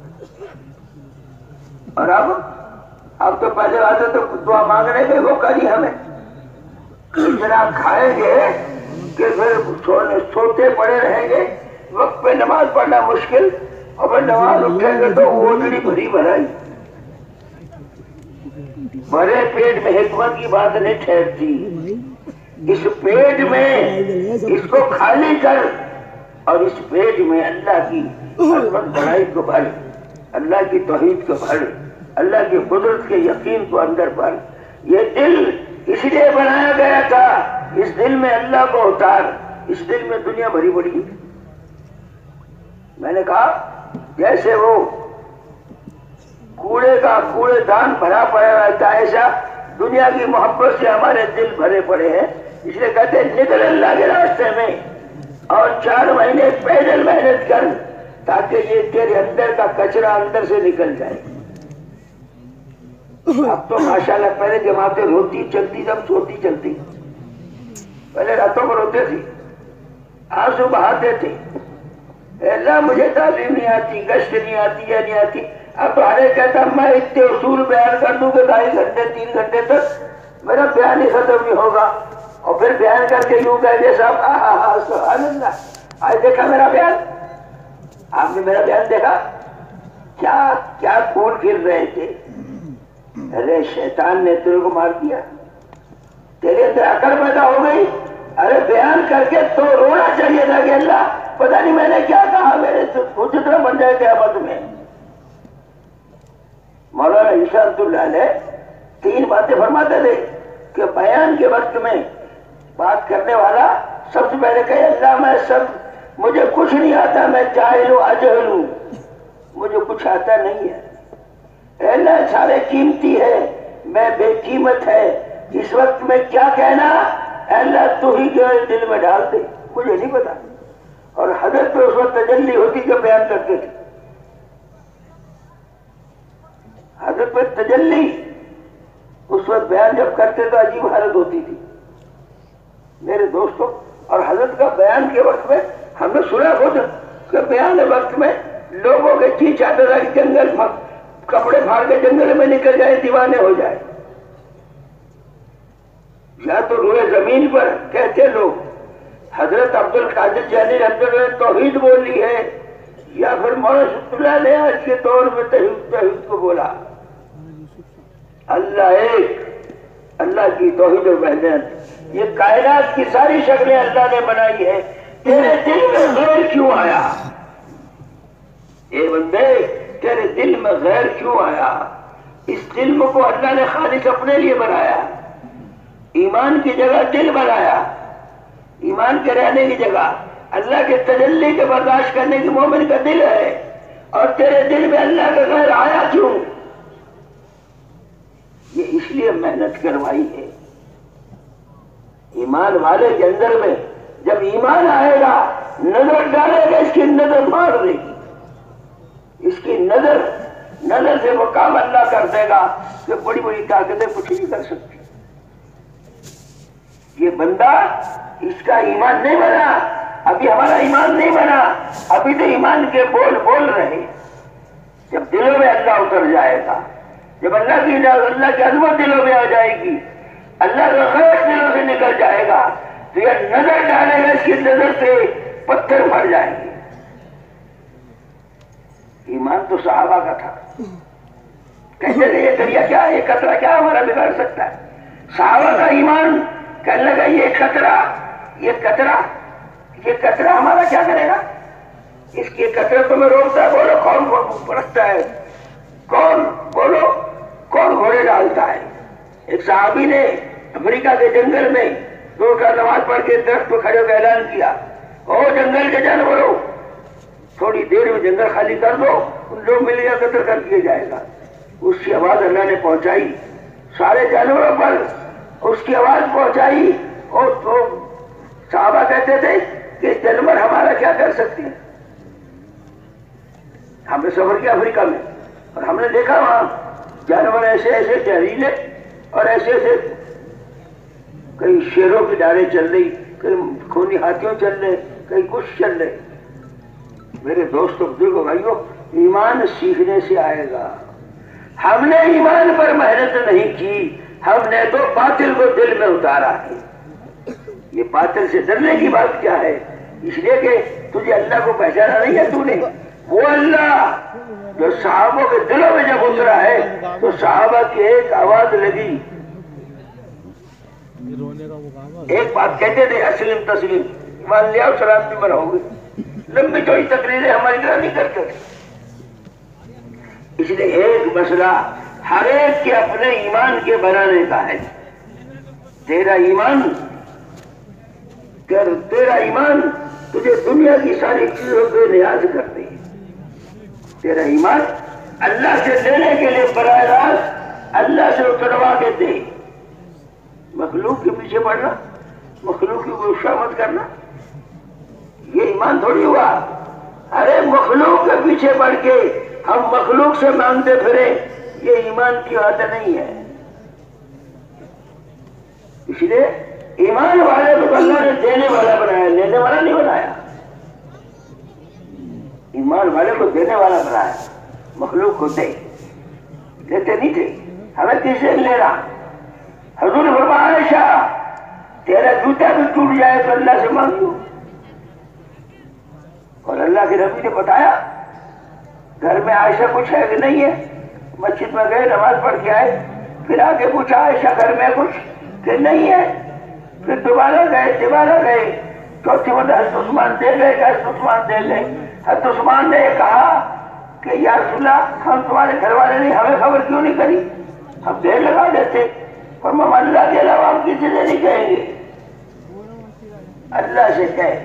اور اب تو پہلے آتے تو دعا مانگنے کے وہ کری ہمیں اتنا کھائیں گے کہ پھر سوتے پڑے رہیں گے، وقت پہ نماز پڑھنا مشکل، اور پھر نماز اٹھیں گے تو اوجڑی بھری بھرائی۔ بڑے پیٹ میں حکمت کی بات نہیں ٹھہرتی، اس پیٹ میں اس کو خالی کر اور اس پیٹ میں اللہ کی عظمت بڑائی کو بھر، اللہ کی توحید کو بھر، اللہ کی قدرت کے یقین کو اندر بھر۔ یہ دل اس لیے بنایا گیا تھا، اس دل میں اللہ کو اتار، اس دل میں دنیا بھری بڑی ہے۔ میں نے کہا جیسے وہ کوڑے کا کوڑے دان بھرا پڑا رہتا ہے، ایسا دنیا کی محبت سے ہمارے دل بھرے پڑے ہیں۔ اس لیے کہتے ہیں نکل اللہ کے راستے میں اور 4 مہینے پیدل محنت کر تاکہ یہ تیرے اندر کا کچرا اندر سے نکل جائے۔ اب تو ماشاءاللہ پہلے جماعتیں روتی چلتی جب سوتی چلتی، پہلے راتوں کو روتے تھے، آنسو بہاتے تھے، اللہ مجھے تعلیم نہیں آتی، گشت نہیں آتی، یہ نہیں آتی۔ اب تو ہر ایک کہتا میں اتنے اصول بیان کر دوں کہ 2.5 گھنٹے 3 گھنٹے تک میرا بیان ہی ختم نہیں ہوگا، اور پھر بیان کر کے یوں کہتے صاحب سبحان اللہ، آج دیکھا میرا بیان؟ آپ نے میرا بیان دیکھا؟ کیا خون گر رہے تھے۔ ارے شیطان نے تیرے کو مار دیا، تیرے اندر عقل پیدا ہو گئی۔ ارے بیان کر کے تو رونا چاہیے تھا کہ اللہ پتہ نہیں میں نے کیا کہا، میرے جتنا بن جائے قیامت میں۔ مولانا عیسیٰ رحمۃ اللہ علیہ 3 باتیں فرماتے تھے کہ بیان کے وقت میں بات کرنے والا سب سے پہلے کہے اللہ مجھے کچھ نہیں آتا، میں جاہل ہوں اجہل ہوں، مجھے کچھ آتا نہیں ہے۔ اے اللہ سارے قیمتی ہے، میں بے قیمت ہے، اس وقت میں کیا کہنا؟ اے اللہ تو ہی جو ہے دل میں ڈال دے، مجھے نہیں پتا۔ اور حضرت پہ اس وقت تجلی ہوتی کہ بیان کرتے تھے، حضرت پہ تجلی اس وقت بیان جب کرتے تو عجیب حالت ہوتی تھی میرے دوستوں۔ اور حضرت کا بیان کے وقت میں ہم نے سنا خود کہ بیان وقت میں لوگوں کے چی چاہتے تھا کہ جنگل کپڑے پھاڑ کے جنگل میں نکل جائے، دیوانے ہو جائے، یا تو روئے زمین پر کہتے لوگ حضرت عبد القادر جیلانی رحمۃ اللہ نے توحید بولی ہے، یا پھر مولانا شفیع اللہ نے آج کے دور میں توحید کو بولا۔ اللہ ایک، اللہ کی توحید و وحدت، یہ کائنات کی ساری شکلیں اللہ نے بنائی ہے، تیرے دل میں غیر کیوں آیا؟ اے بندے تیرے دل میں غیر کیوں آیا؟ اس علم کو اللہ نے خالص اپنے لیے بنایا، ایمان کی جگہ دل بنایا، ایمان کے رہنے کی جگہ اللہ کے تجلی کے برداشت کرنے کی مومن کا دل ہے، اور تیرے دل میں اللہ کا غیر آیا کیوں؟ یہ اس لیے محنت کروائی ہے۔ ایمان والے کے اندر میں جب ایمان آئے گا، نظر ڈالے گا، اس کی نظر مار دے گی، اس کی نظر سے وہ کام اللہ کر دے گا کہ بڑی بڑی طاقتیں کچھ نہیں کر سکتی۔ یہ بندہ، اس کا ایمان نہیں بنا، ابھی ہمارا ایمان نہیں بنا، ابھی تو ایمان کے بول رہے۔ جب دلوں میں اللہ اتر جائے گا، جب اللہ کی عظمت دلوں میں آ جائے گی، اللہ کا خیر دلوں سے نکل جائے گا، تو یہ نظر ڈالے گا، اس کی نظر سے پتھر پھٹ جائیں گے۔ ایمان تو صحابہ کا تھا، کہتے تھے یہ دریا کیا ہے، یہ قطرہ کیا ہمارا بگاڑ سکتا ہے؟ صحابہ کا ایمان کہنے لگا یہ قطرہ ہمارا کیا کرے گا؟ اس کے قطرے کو میں روکتا ہے، بولو کون پرکھتا ہے، کون گھوڑے ڈالتا ہے؟ ایک صحابی نے افریقہ کے جنگل میں 2 رکعت نماز پڑھ کے درخت پہ کھڑے ہو کے اعلان کیا، او جنگل کے جانوروں، تھوڑی دیر میں جنگل خالی کر دو، ان لوگ مل گیا قتل کر دیا جائے گا۔ اس کی آواز اللہ نے پہنچائی، سارے جانوروں پر اس کی آواز پہنچائی، اور تو صحابہ کہتے تھے کہ جانور ہمارا کیا کر سکتے ہیں؟ ہم نے سفر کیا افریقہ میں، اور ہم نے دیکھا وہاں جانور ایسے ایسے زہریلے، اور ایسے ایسے کئی شیروں کی ڈاریں چل رہی، کئی خونی ہاتھیوں چل رہے، کئی کچھ چل رہے۔ میرے دوستوں بزرگوں بھائیوں، ایمان سیکھنے سے آئے گا۔ ہم نے ایمان پر محنت نہیں کی، ہم نے تو باطل کو دل میں اتارا ہے۔ یہ باطل سے ڈرنے کی بات کیا ہے؟ اس لیے کہ تجھے اللہ کو پہچانا نہیں ہے، تو نے وہ اللہ جو صحابوں کے دلوں میں جب اترا ہے، تو صحابہ کی ایک آواز لگی، ایک بات کہتے تھے، اسلم تسلیم، ایمان لیا سلامتی میں رہو گے۔ لمبی چوڑی تقریریں ہماری طرح نہیں کرتے تھے۔ اس لیے ایک مسئلہ ہر ایک کے اپنے ایمان کے بنانے کا ہے۔ تیرا ایمان تجھے دنیا کی ساری چیزوں پہ نیاز کرتی ہے۔ تیرا ایمان اللہ سے لینے کے لیے براہ راست اللہ سے اتروا کے دے۔ مخلوق کے پیچھے پڑنا، مخلوق کی غصہ مت کرنا، یہ ایمان تھوڑی ہوا۔ ارے مخلوق کے پیچھے پڑھ کے ہم مخلوق سے مانگتے پھرے، یہ ایمان کی بات نہیں ہے۔ اس لیے ایمان والے کو اللہ نے دینے والا بنایا، لینے والا نہیں بنایا۔ ایمان والے کو دینے والا بنایا، مخلوق کو دے، لیتے نہیں تھے، ہمیں کس سے لینا؟ حضور نے فرمایا عائشہ تیرا جوتا بھی ٹوٹ جائے تو اللہ سے مانگو، اور اللہ کے نبی نے بتایا گھر میں عائشہ کچھ ہے کہ نہیں ہے؟ مسجد میں گئے، نماز پڑھ کے آئے، پھر آگے پوچھا عائشہ گھر میں کچھ کہ نہیں ہے؟ پھر دوبارہ گئے، چوتھی مرتبہ حضرت عثمان دے گئے، حضرت عثمان نے کہا کہ یا رسول اللہ ہم تمہارے گھر والے نہیں، ہمیں خبر کیوں نہیں کری؟ ہم دیر لگا دیتے، اور ہم اللہ کے علاوہ ہم کسی سے نہیں کہیں گے، اللہ سے کہیں۔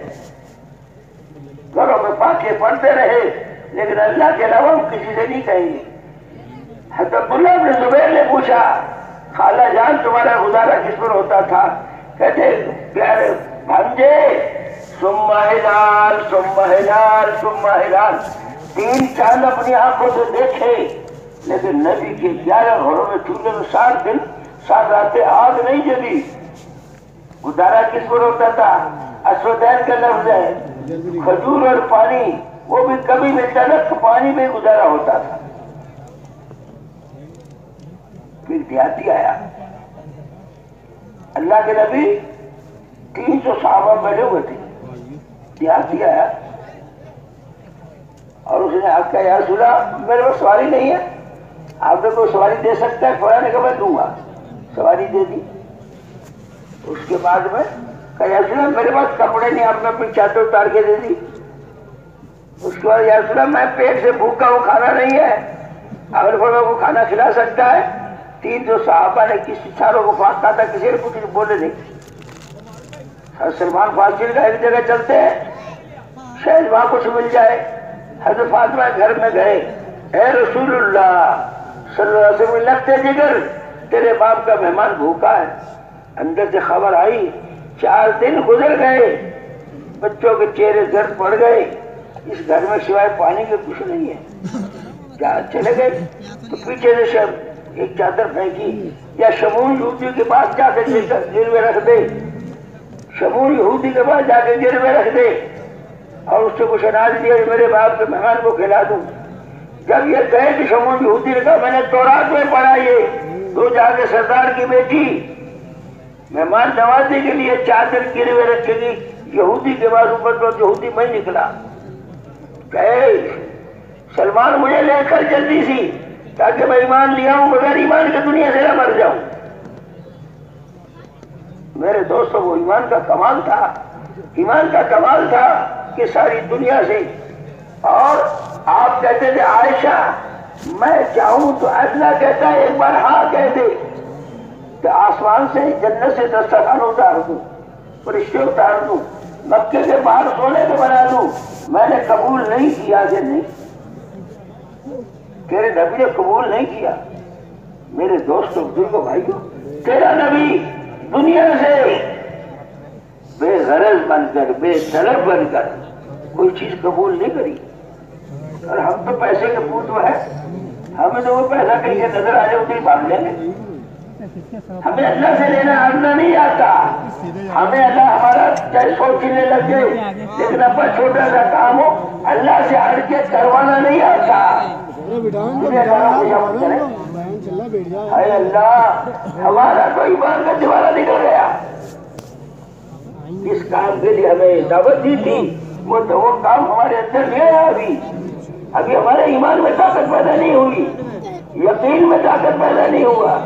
گھروں میں پاکے پڑھتے رہے، لیکن اللہ کے علاوہ ہم کسی سے نہیں کہیں گے۔ حضرت عبداللہ بن زبیر نے پوچھا خالہ جان تمہارا گزارا کس پر ہوتا تھا؟ کہتے پیارے بھانجے ثم ہلال ثم ہلال ثم ہلال، 3 چاند اپنی آنکھوں سے دیکھے لیکن نبی کے 11 گھروں میں چولہے میں 7 دن 7 راتیں آگ نہیں جلی۔ گزارا کس پر ہوتا تھا؟ اسودین کا لفظ ہے، کھجور اور پانی، وہ بھی کبھی ملتا نہ تو پانی میں گزارا ہوتا تھا۔ پھر دیہاتی آیا، اللہ کے نبی 300 صحابہ بیٹھے ہوئے تھے، دیہاتی آیا اور اس نے آپ کا یا رسول اللہ میرے پاس سواری نہیں ہے، آپ نے کوئی سواری دے سکتا ہے؟ فوراً کہا میں دوں گا، سواری دے دی۔ اس کے بعد میں کہا یا رسول اللہ میرے پاس کپڑے نہیں، آپ نے اپنی چادر اتار کے دے دی۔ اس کے بعد یا رسول اللہ میں پیٹ سے بھوکا ہوں، کھانا نہیں ہے، آپ نے فرمایا کو کھانا کھلا سکتا ہے؟ 300 صحابہ نے کسی چاروں کو پھانکا تھا، کسی نے کچھ بولے نہیں۔ سلمان فارسی کا ایک جگہ چلتے ہیں، شاید وہاں کچھ مل جائے۔ حضرت فاطمہ گھر میں گئے، اے رسول اللہ صلی اللہ علیہ وسلم، لگتے جگر تیرے باپ کا مہمان بھوکا ہے۔ اندر سے خبر آئی، 4 دن گزر گئے، بچوں کے چہرے زرد پڑ گئے، اس گھر میں سوائے پانی کے کچھ نہیں ہے۔ جہاں چلے گئے تو پیچھے سے ایک چادر پھینکی، یا شمون یہودی کے پاس جا کے گروے رکھ دے، شمون یہودی کے پاس جا کے گروے رکھ دے اور اس سے کچھ اناج دیا میرے باپ کے مہمان کو کھلا دوں۔ جب یہ کہے کہ شمون یہودی نے کہا میں نے تورات میں پڑھا، یہ تو جا کے سردار کی بیٹی مہمان نوازی کے لیے چادر گروے رکھے گی، یہودی کے بعد اوپر تو یہودی میں نکلا۔ کہے سلمان مجھے لے کر جلدی سی تاکہ میں ایمان لیا ہوں، بغیر ایمان کے دنیا سے نہ مر جاؤں۔ میرے دوستوں وہ ایمان کا کمال تھا، ایمان کا کمال تھا کہ ساری دنیا سے، اور آپ کہتے تھے عائشہ میں چاہوں تو اللہ کہتا ہے ایک بار ہاں کہہ دے کہ آسمان سے جنت سے دسترخوان اتار دوں، فرشتے اتار دوں، مکے کے باہر سونے کو بنا دوں، میں نے قبول نہیں کیا کہ نہیں، تیرے نبی نے قبول نہیں کیا۔ میرے دوستوں بزرگوں بھائیوں، تیرا نبی دنیا سے بے غرض بن کر، بے طلب بن کر کوئی چیز قبول نہیں کری۔ اور ہم تو پیسے کے پوت ہیں، ہمیں تو وہ پیسہ کہیں کے نظر آ جائے اتنی بھاگ لیں گے۔ ہمیں اللہ سے لینا آنا نہیں آتا، ہمیں اللہ ہمارا چاہے سوچنے لگ جائے لیکن اپنا چھوٹا سا کام ہو اللہ سے ہٹ کے کروانا نہیں آتا۔ اے اللہ ہمارا تو ایمان کا دیوارہ نکل گیا۔ جس کام کے لیے ہمیں دعوت دی تھی وہ کام ہمارے اندر نہیں آیا، ابھی ہمارے ایمان میں طاقت پیدا نہیں ہوئی، یقین میں طاقت پیدا نہیں ہوا۔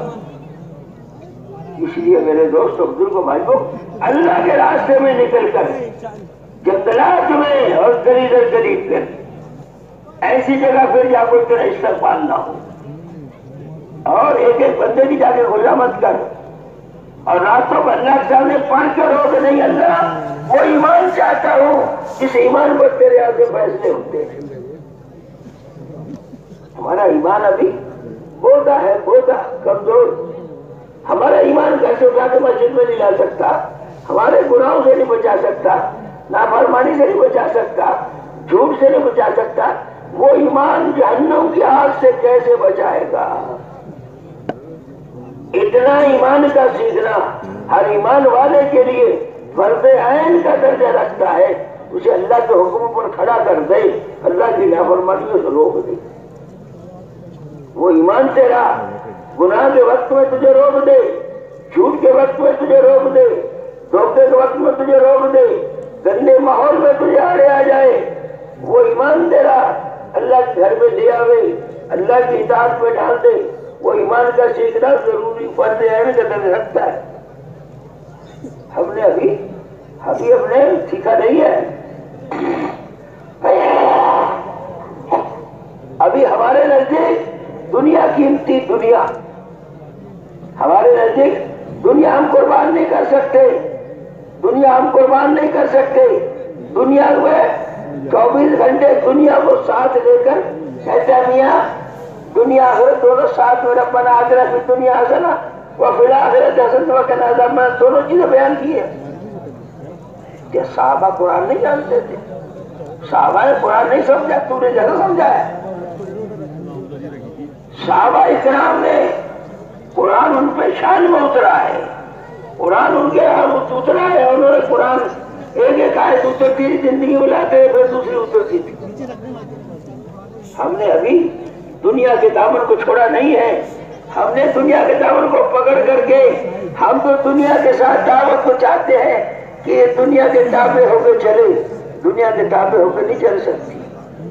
اس لیے میرے دوستوں بزرگوں بھائیوں، اللہ کے راستے میں نکل کر جنگلات میں اور قریب کر ایسی جگہ پھر جا کوئی تیرا استقبال نہ ہو، اور ایک ایک بندے کی جا کے غلامت کر، اور راتوں کو اللہ کے سامنے پڑھ کے رو کہ نہیں اللہ وہ ایمان چاہتا ہوں جس ایمان پر تیرے آگے فیصلے ہوتے ہیں۔ ہمارا ایمان ابھی بودا ہے، بودا کمزور۔ ہمارا ایمان کیسے اٹھا کے مسجد میں نہیں لا سکتا، ہمارے گناہوں سے نہیں بچا سکتا، نافرمانی سے نہیں بچا سکتا، جھوٹ سے نہیں بچا سکتا، وہ ایمان جہنم کی آگ سے کیسے بچائے گا؟ اتنا ایمان کا سیکھنا ہر ایمان والے کے لیے فرض عین کا درجہ رکھتا ہے، اسے اللہ کے حکم پر کھڑا کر دے، اللہ کی نافرمانیوں سے روک دے۔ وہ ایمان تیرا گناہ کے وقت میں تجھے روک دے، جھوٹ کے وقت میں تجھے روک دے، دھوکے کے وقت میں تجھے روک دے، گندے ماحول میں تجھے آڑے آ جائے، وہ ایمان تیرا اللہ کے گھر میں لے آوے، اللہ کی اطاعت میں ڈال دے، وہ ایمان کا سیکھنا ضروری فرض عین کا درجہ رکھتا ہے۔ ہم نے ابھی اپنے سیکھا نہیں ہے، ابھی ہمارے نزدیک دنیا قیمتی، دنیا ہمارے نزدیک دنیا ہم قربان نہیں کر سکتے، دنیا ہم قربان نہیں کر سکتے۔ دنیا میں 24 گھنٹے دنیا کو ساتھ لے کر کہتا میاں دنیا آخرت دونوں ساتھ میں، ربنا آتنا فی الدنیا حسنہ وفی الآخرۃ حسنۃ وقنا عذاب النار، دونوں چیزیں بیان کی ہے۔ کہ صحابہ قرآن نہیں جانتے تھے؟ صحابہ نے قرآن نہیں سمجھا، تو نے جگہ سمجھا ہے۔ صحابہ اکرام نے قرآن ان پہ شان میں اترا ہے، قرآن ان کے یہاں اترا ہے، انہوں نے قرآن ایک ایک آیت اترتی تھی، زندگی میں لاتے پھر دوسری اترتی تھی۔ ہم نے ابھی دنیا کے دامن کو چھوڑا نہیں ہے، ہم نے دنیا کے دامن کو پکڑ کر کے ہم تو دنیا کے ساتھ دعوت کو چاہتے ہیں کہ یہ دنیا کے تابع ہو کے چلے، دنیا کے تابع ہو کے نہیں چل سکتی۔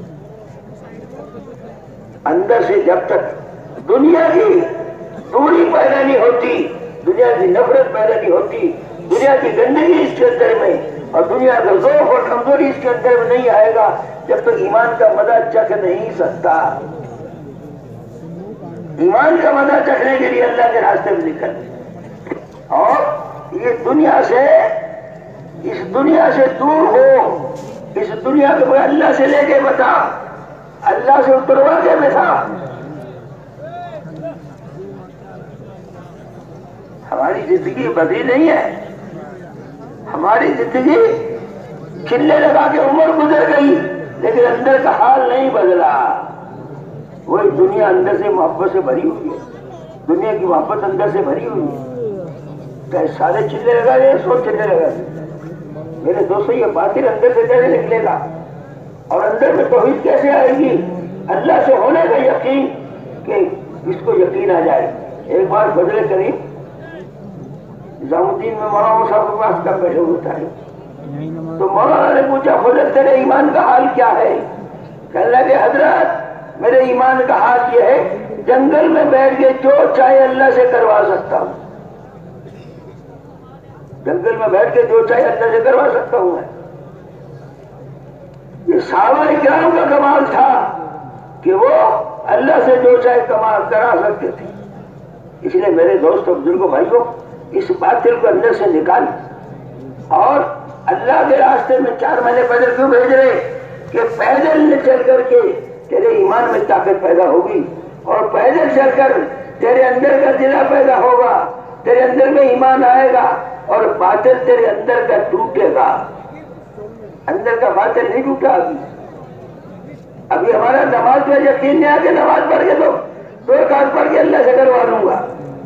اندر سے جب تک دنیا کی دوری پیدا نہیں ہوتی، دنیا کی نفرت پیدا نہیں ہوتی، دنیا کی گندگی اس کے اندر میں اور دنیا کا ذوق اور کمزوری اس کے اندر میں نہیں آئے گا، جب تک ایمان کا مزہ چکھ نہیں سکتا۔ ایمان کا مزہ چکھنے کے لیے اللہ کے راستے میں نکل، اور یہ دنیا سے، اس دنیا سے دور ہو، اس دنیا کو اللہ سے لے کے بتا، اللہ سے اتروا کے بتا۔ ہماری زندگی بدلی نہیں ہے، ہماری زندگی چلے لگا کے عمر گزر گئی لیکن اندر کا حال نہیں بدلا۔ وہی دنیا اندر سے محبت سے بھری ہوئی ہے، دنیا کی محبت اندر سے بھری ہوئی ہے، کہ سارے چلے لگا رہے ہیں، سو چلے لگا رہے ہیں۔ میرے دوستو یہ باطل اندر سے کیسے نکلے گا، اور اندر میں توحید کیسے آئے گی؟ اللہ سے ہونے کا یقین، کہ اس کو یقین آ جائے۔ ایک بار فضل کریم نظام الدین میں مولانا صاحب کے پاس کب بیٹھے ہوتا ہے، تو مولانا نے پوچھا فضل تیرے ایمان کا حال کیا ہے؟ کہنے لگے حضرت میرے ایمان کا حال یہ ہے، جنگل میں بیٹھ کے جو چاہے اللہ سے کروا سکتا ہوں، جنگل میں بیٹھ کے جو چاہے اللہ سے کروا سکتا ہوں میں۔ یہ صحابہ کرام کا کمال تھا کہ وہ اللہ سے جو چاہے کمال کرا سکتے تھے۔ اس لیے میرے دوستوں بزرگوں بھائیوں، اس باطل کو اندر سے نکال، اور اللہ کے راستے میں 4 مہینے پیدل کیوں بھیج رہے؟ کہ پیدل چل کر کے تیرے ایمان میں طاقت پیدا ہوگی، اور پیدل چل کر تیرے اندر کا دلہ پیدا ہوگا، تیرے اندر میں ایمان آئے گا، اور باطل تیرے اندر کا ٹوٹے گا۔ اندر کا باطل نہیں ٹوٹا ابھی ہمارا نماز میں یقین نہیں آ کے نماز پڑھ کے تو 2 رکعت پڑھ کے اللہ سے کروا لوں گا۔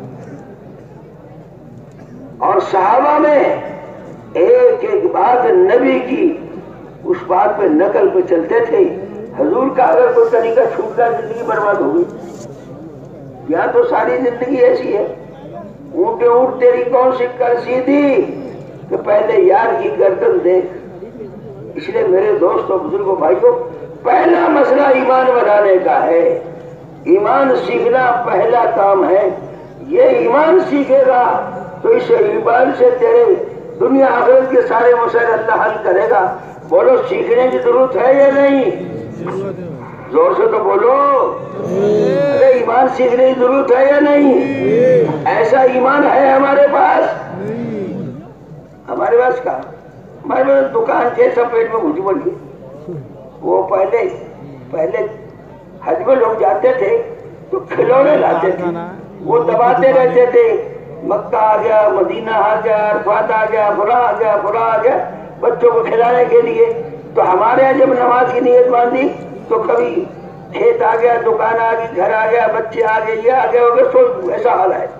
اور صحابہ میں ایک ایک بات نبی کی اس بات پہ نقل پہ چلتے تھے، حضور کا اگر کوئی طریقہ چھوٹا زندگی برباد ہو گئی۔ یا تو ساری زندگی ایسی ہے، اونٹ اونٹ تیری کون سی کر سیدھی، کہ پہلے یار کی گردن دیکھ۔ اس لیے میرے دوستوں بزرگوں بھائیوں، پہلا مسئلہ ایمان بنانے کا ہے، ایمان سیکھنا پہلا کام ہے۔ یہ ایمان سیکھے گا تو اس ایمان سے تیرے دنیا آخرت کے سارے مسائل اللہ حل کرے گا۔ بولو سیکھنے کی ضرورت ہے یا نہیں؟ زور سے تو بولو، ارے ایمان سیکھنے کی ضرورت ہے یا نہیں؟ ایسا ایمان ہے ہمارے پاس؟ ہمارے پاس کہاں؟ ہمارے پاس دکان تھے، سب پیٹ میں گھٹی پڑی۔ وہ پہلے حج میں لوگ جاتے تھے تو کھلونے لاتے تھے، وہ دباتے رہتے تھے، مکہ آ گیا، مدینہ آ گیا، عرفات آ گیا، فلاں آ گیا، فلاں آ گیا، بچوں کو کھلانے کے لیے۔ تو ہمارے یہاں جب نماز کی نیت باندھی تو کبھی کھیت آ گیا، دکان آ گئی، گھر آ گیا، بچے آ گئے، یہ آ گیا، ہو گیا، سو ایسا حال ہے۔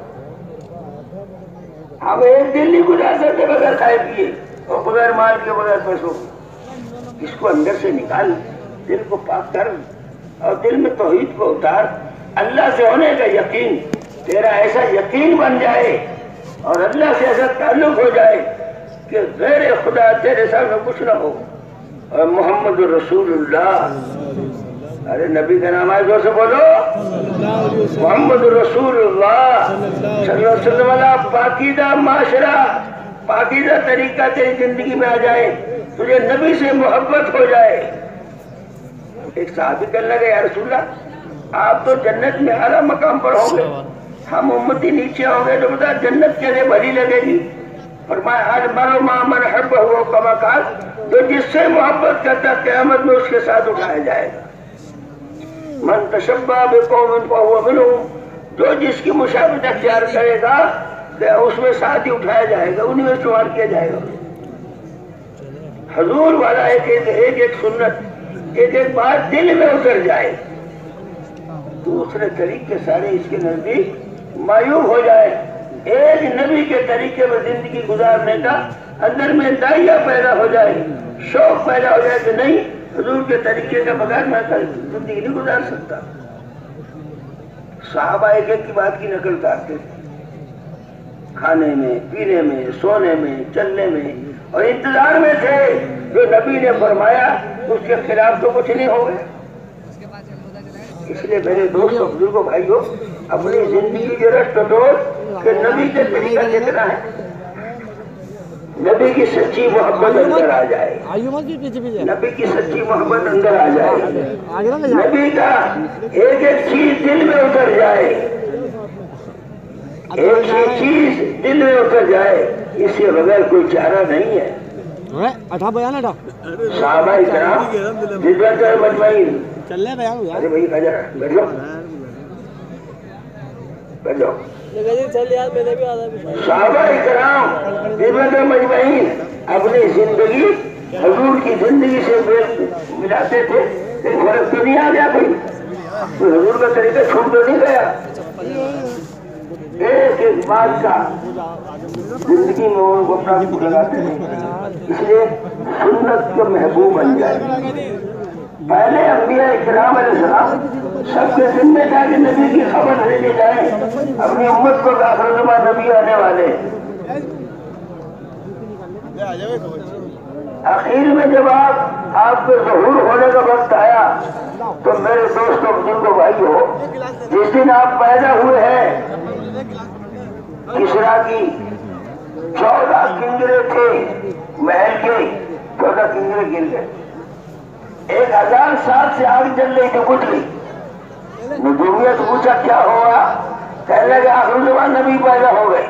ہم ایک دن نہیں گزار سکتے بغیر کھائے پیے اور بغیر مال کے، بغیر پیسوں۔ اس کو اندر سے نکال، دل کو پاک کر، اور دل میں توحید کو اتار، اللہ سے ہونے کا یقین، تیرا ایسا یقین بن جائے اور اللہ سے ایسا تعلق ہو جائے کہ غیر خدا تیرے سامنے کچھ نہ ہو، اور محمد رسول اللہ، ارے نبی کا نام آئے، زور سے بولو، محمد رسول اللہ صلی اللہ علیہ وسلم والا پاکیزہ معاشرہ، پاکیزہ طریقہ تیری زندگی میں آ جائے، تجھے نبی سے محبت ہو جائے۔ ایک صحابی کہنے لگے یا رسول اللہ، آپ تو جنت میں اعلیٰ مقام پر ہوں گے، ہم امتی نیچے ہوں گے، تو بتا جنت کیسے بھری لگے گی؟ فرمایا المرء مع من احبہ کما قال، تو جس سے محبت کرتا قیامت میں اس کے ساتھ اٹھایا جائے گا۔ من تشبہ بقوم فہو منہم، جو جس کی مشابہت اختیار کرے گا کہ اس میں ساتھ ہی اٹھایا جائے گا، انہی میں شمار کیا جائے گا۔ حضور والا ایک سنت ایک بات دل میں اتر جائے، دوسرے طریقے سارے اس کے نزدیک معیوب ہو جائے۔ ایک نبی کے طریقے میں زندگی گزارنے کا اندر میں دائیا پیدا ہو جائے، شوق پیدا ہو جائے کہ نہیں، حضور کے طریقے کے بغیر میں زندگی نہیں گزار سکتا۔ صحابہ ایک ایک کی بات کی نقل کرتے تھے، کھانے میں، پینے میں، سونے میں، چلنے میں، اور انتظار میں تھے جو نبی نے فرمایا اس کے خلاف تو کچھ نہیں ہوگا۔ اس لیے میرے دوستوں بزرگوں بھائیوں، اپنی زندگی کے رشت ٹول کہ نبی کے طریقہ کتنا ہے، نبی کی سچی محبت اندر آ جائے، نبی کی سچی محبت اندر آ جائے، نبی کا ایک ایک چیز دل میں اتر جائے، ایک ایک چیز دل میں اتر جائے، اس کے بغیر کوئی چارہ نہیں ہے۔ صحابہ کرام رضوان مجمعین، ارے بھائی بیٹھ جاؤ، بیٹھ جاؤ۔ صحابہ کرام رضوان مجمعین اپنی زندگی حضور کی زندگی سے ملاتے تھے، لیکن فرق تو نہیں آ گیا کوئی حضور کا طریقہ چھوٹ تو نہیں گیا۔ ایک ایک بات کا زندگی میں ان کو اپنا لگاتے ہیں، اس لیے سنت کے محبوب بن جائے۔ پہلے انبیاء اکرام علیہ السلام سب کے ذمہ تھا کہ نبی کی خبر بھیجی جائے اپنی امت کو، آخر زمان نبی آنے والے۔ آخر میں جب آپ کے ظہور ہونے کا وقت آیا تو میرے دوستوں بزرگوں بھائیوں، جس دن آپ پیدا ہوئے ہیں کسریٰ کی 14 کنگرے تھے محل کے، 14 کنگرے گر گئے، 1000 سال سے آگ جل رہی تھی بجھ گئی۔ نجومیت پوچھا کیا ہوا، کہنے لگے آخر زمان نبی پیدا ہو گئے،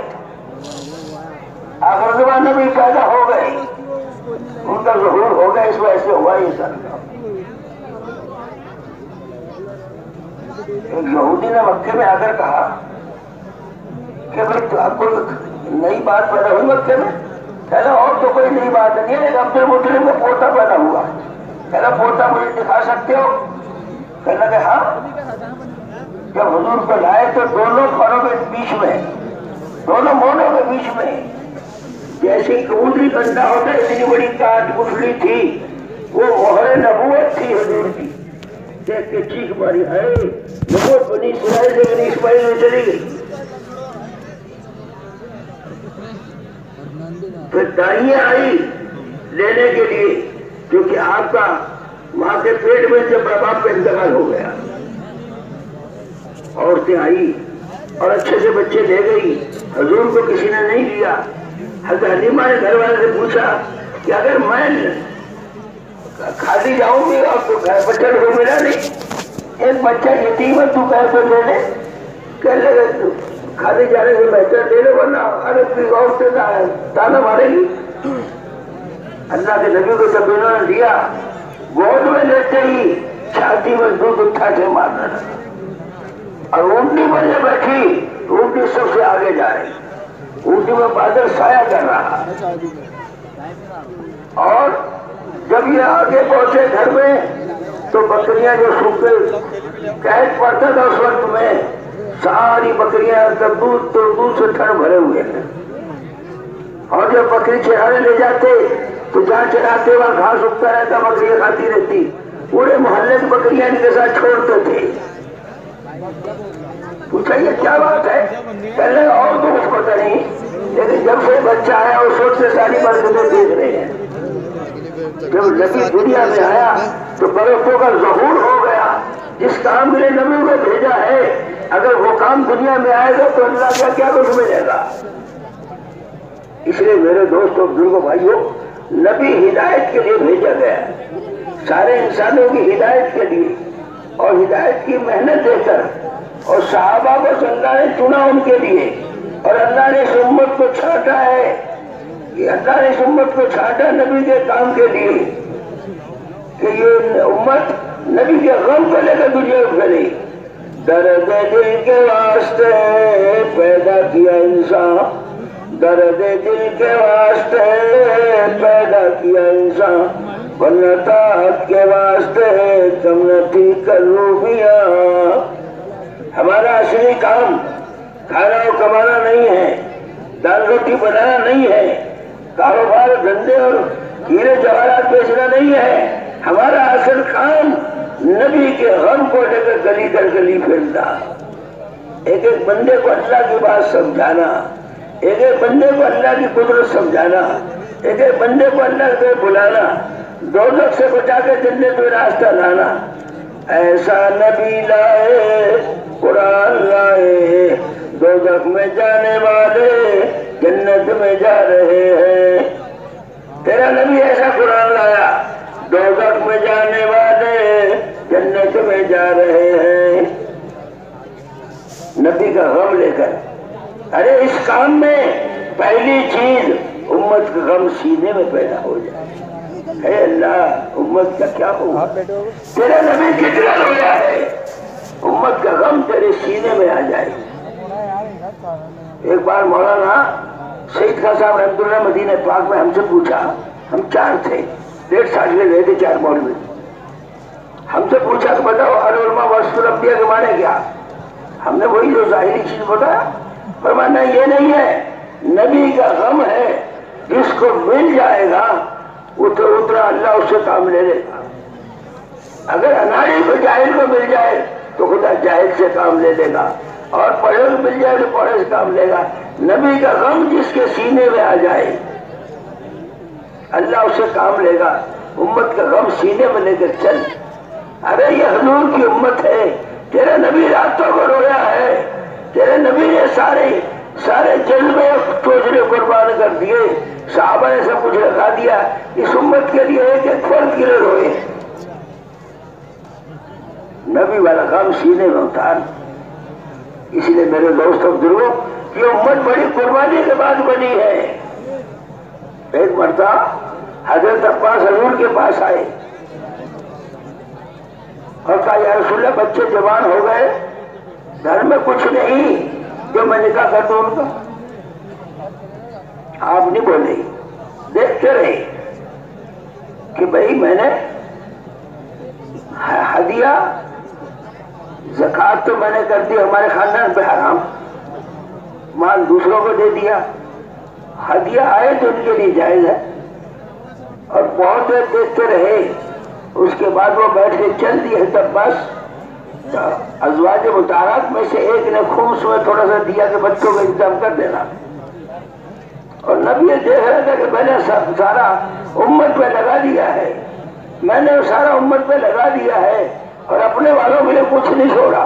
آخر زمان نبی پیدا ہو گئے، ان کا ظہور ہو گیا، اس وجہ سے ہوا یہ سب۔ ایک یہودی نے مکے میں آ کر کہا کہ بھائی تو آپ کو نئی بات پیدا ہوئی مکے میں؟ کہنا اور تو کوئی نئی بات نہیں ہے، ایک عبد المطلب کا پوتا پیدا ہوا۔ کہنا پوتا مجھے دکھا سکتے ہو؟ کہنا کہ ہاں۔ جب حضور کو لائے تو دونوں پھروں کے بیچ میں، دونوں مونوں کے بیچ میں جیسے کبوتری گنڈا ہوتا ہے اتنی بڑی کاٹ گٹھلی تھی، وہ مہر نبوت تھی حضور کی۔ دیکھ کے چیخ ماری، ہے نبوت بنی اسرائیل سے بنی اسماعیل میں چلی گئی۔ پھر دائیں آئی لینے کے لیے، کیونکہ آپ کا ماں کے پیٹ میں جب باپ کا انتقال ہو گیا، عورتیں آئی اور اچھے سے بچے لے گئی، حضور کو کسی نے نہیں لیا۔ حضرت حلیمہ نے گھر والے سے پوچھا کہ اگر میں کھاتی جاؤں گی اور تو گھر بچہ کو ملا نہیں، ایک بچہ یتیم ہے تو کیسے لے لے؟ کہنے لگے کھاتے جانے سے بہتر لے لو ورنہ ارے غور سے تانا مارے گی۔ اللہ کے نبی کو جب انہوں نے دیا، گود میں لیتے ہی چھاتی میں دودھ اٹھا کے مارنا لگا، اور اونٹنی پر جب بیٹھی اونٹنی سب سے آگے جا رہی، اونٹنی میں بادل سایہ کر رہا، اور جب یہ آگے پہنچے گھر میں تو بکریاں جو سوکھے قید پڑتا تھا اس وقت میں، ساری بکریاں دودھ تو دودھ سے ٹھنڈ بھرے ہوئے ہیں، اور جب بکری چرانے لے جاتے تو جہاں چراتے وہاں گھاس اگتا رہتا، بکریاں کھاتی رہتی، پورے محلے کی بکریاں ان کے ساتھ چھوڑتے تھے۔ پوچھا یہ کیا بات ہے؟ پہلے اور تو کچھ پتہ نہیں، لیکن جب سے بچہ آیا اس وقت سے ساری برکتیں دیکھ رہے ہیں۔ جب نبی دنیا میں آیا تو برکتوں کا ظہور ہو گیا۔ جس کام کے لیے نبی کو بھیجا ہے، اگر وہ کام دنیا میں آئے گا تو اللہ کا کیا کچھ ملے گا۔ اس لیے میرے دوستوں بزرگوں بھائیوں، نبی ہدایت کے لیے بھیجا گیا ہے، سارے انسانوں کی ہدایت کے لیے، اور ہدایت کی محنت دے کر، اور صحابہ کو اللہ نے چنا ان کے لیے، اور اللہ نے اس امت کو چھانٹا ہے، کہ اللہ نے اس امت کو چھانٹا نبی کے کام کے لیے، کہ یہ امت نبی کے غم کو لے کر دنیا میں پھیلی. درد دل کے واسطے پیدا کیا انسان, درد دل کے واسطے پیدا کیا انسان, ورنہ طاعت کے واسطے کم نہ تھی کروبیاں. ہمارا اصلی کام کھانا اور کمانا نہیں ہے, دال روٹی بنانا نہیں ہے, کاروبار دھندے اور ہیرے جواہرات بیچنا نہیں ہے. ہمارا اصل کام نبی کے غم کو لے کر گلی در گلی پھرنا, ایک ایک بندے کو اللہ کی بات سمجھانا, ایک ایک بندے کو اللہ کی قدرت سمجھانا, ایک ایک بندے کو اللہ کو بلانا, دوزخ سے بچا کے جنت میں راستہ لانا. ایسا نبی لائے قرآن لائے, دوزخ میں جانے والے جنت میں جا رہے ہیں. تیرا نبی ایسا قرآن لایا, دوزخ میں جانے والے جنت میں جا رہے ہیں. نبی کا غم لے کر, ارے اس کام میں پہلی چیز امت کا غم سینے میں پیدا ہو جائے. اے اللہ, امت کا کیا ہوا, تیرا نبی کتنا رویا ہے, امت کا غم تیرے سینے میں آ جائے. ایک بار مولانا سعید خان صاحب رحمۃ اللہ مدینہ پاک میں ہم سے پوچھا, ہم 4 تھے, 1.5 سال میں گئے تھے 4 مولوی. ہم سے پوچھا کہ بتاؤ العلماء وسط الانبیاء کے معنی کیا؟ ہم نے وہی جو ظاہری چیز بتایا. فرمایا نہیں, یہ نہیں ہے, نبی کا غم ہے, جس کو مل جائے گا اتنا اللہ اس سے کام لے لے گا. اگر اناڑی کو جاہل کو مل جائے تو خدا جاہل سے کام لے لے گا, اور پڑھے کو مل جائے تو پڑھے سے کام لے گا. نبی کا غم جس کے سینے میں آ جائے اللہ اس سے کام لے گا. امت کا غم سینے میں لے کر چل. ارے یہ حضور کی امت ہے, تیرے نبی راتوں کو رویا ہے, تیرے نبی نے سارے جذبے چوچلے قربان کر دیے. صحابہ نے سب کچھ لگا دیا, اس امت کے لیے ایک ایک فرد کے لیے روئے. نبی والا غم سینے میں اتار. اس لیے میرے دوستوں بزرگوں, یہ امت بڑی قربانی کے بعد بنی ہے. ایک مرتبہ حضرت عباس حضور کے پاس آئے اور کہا یا رسول اللہ, بچے جوان ہو گئے, گھر میں کچھ نہیں, جو میں نکاح کر دوں ان کا. آپ نہیں بولے, دیکھتے رہے کہ بھئی میں نے ہدیہ زکات تو میں نے کر دی, ہمارے خاندان پہ حرام, مال دوسروں کو دے دیا, ہدیہ آئے تو ان کے لیے جائز ہے. اور بہت دیر دیکھتے رہے, اس کے بعد وہ بیٹھ کے چل دیے. تب بس ازواج مطہرات میں سے ایک نے خمس میں تھوڑا سا دیا کہ بچوں کا انتظام کر دینا. اور نبی یہ دیکھ رہے تھے کہ میں نے سارا امت پہ لگا دیا ہے, میں نے سارا امت پہ لگا دیا ہے, اور اپنے والوں کے لیے کچھ نہیں چھوڑا.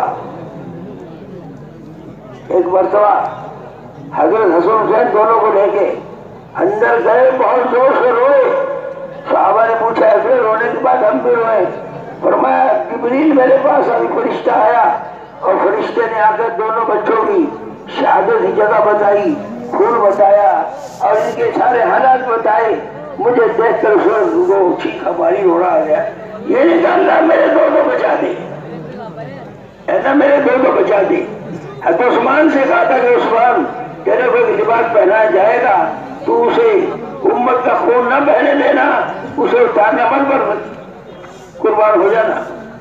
ایک مرتبہ حضرت حسن حسین دونوں کو لے کے اندر گئے, بہت زور سے روئے. صحابہ نے پوچھا ایسے رونے کے بعد ہم بھی روئے. فرمایا جبریل میرے پاس ابھی فرشتہ آیا, اور فرشتے نے آ کر دونوں بچوں کی شہادت کی جگہ بتائی, خون بتایا, اور ان کے سارے حالات بتائے. مجھے دیکھ کر وہ چیخا ماری رونا آ گیا. یہ نہیں کہ اللہ میرے دو بچا دے, ایسا میرے دو بچا دے. حضرت عثمان سے کہا تھا کہ عثمان تیرے کو لباس پہنایا جائے گا, تو اسے امت کا خون نہ بہنے دینا, اسے اتارنا مت پر قربان ہو جانا.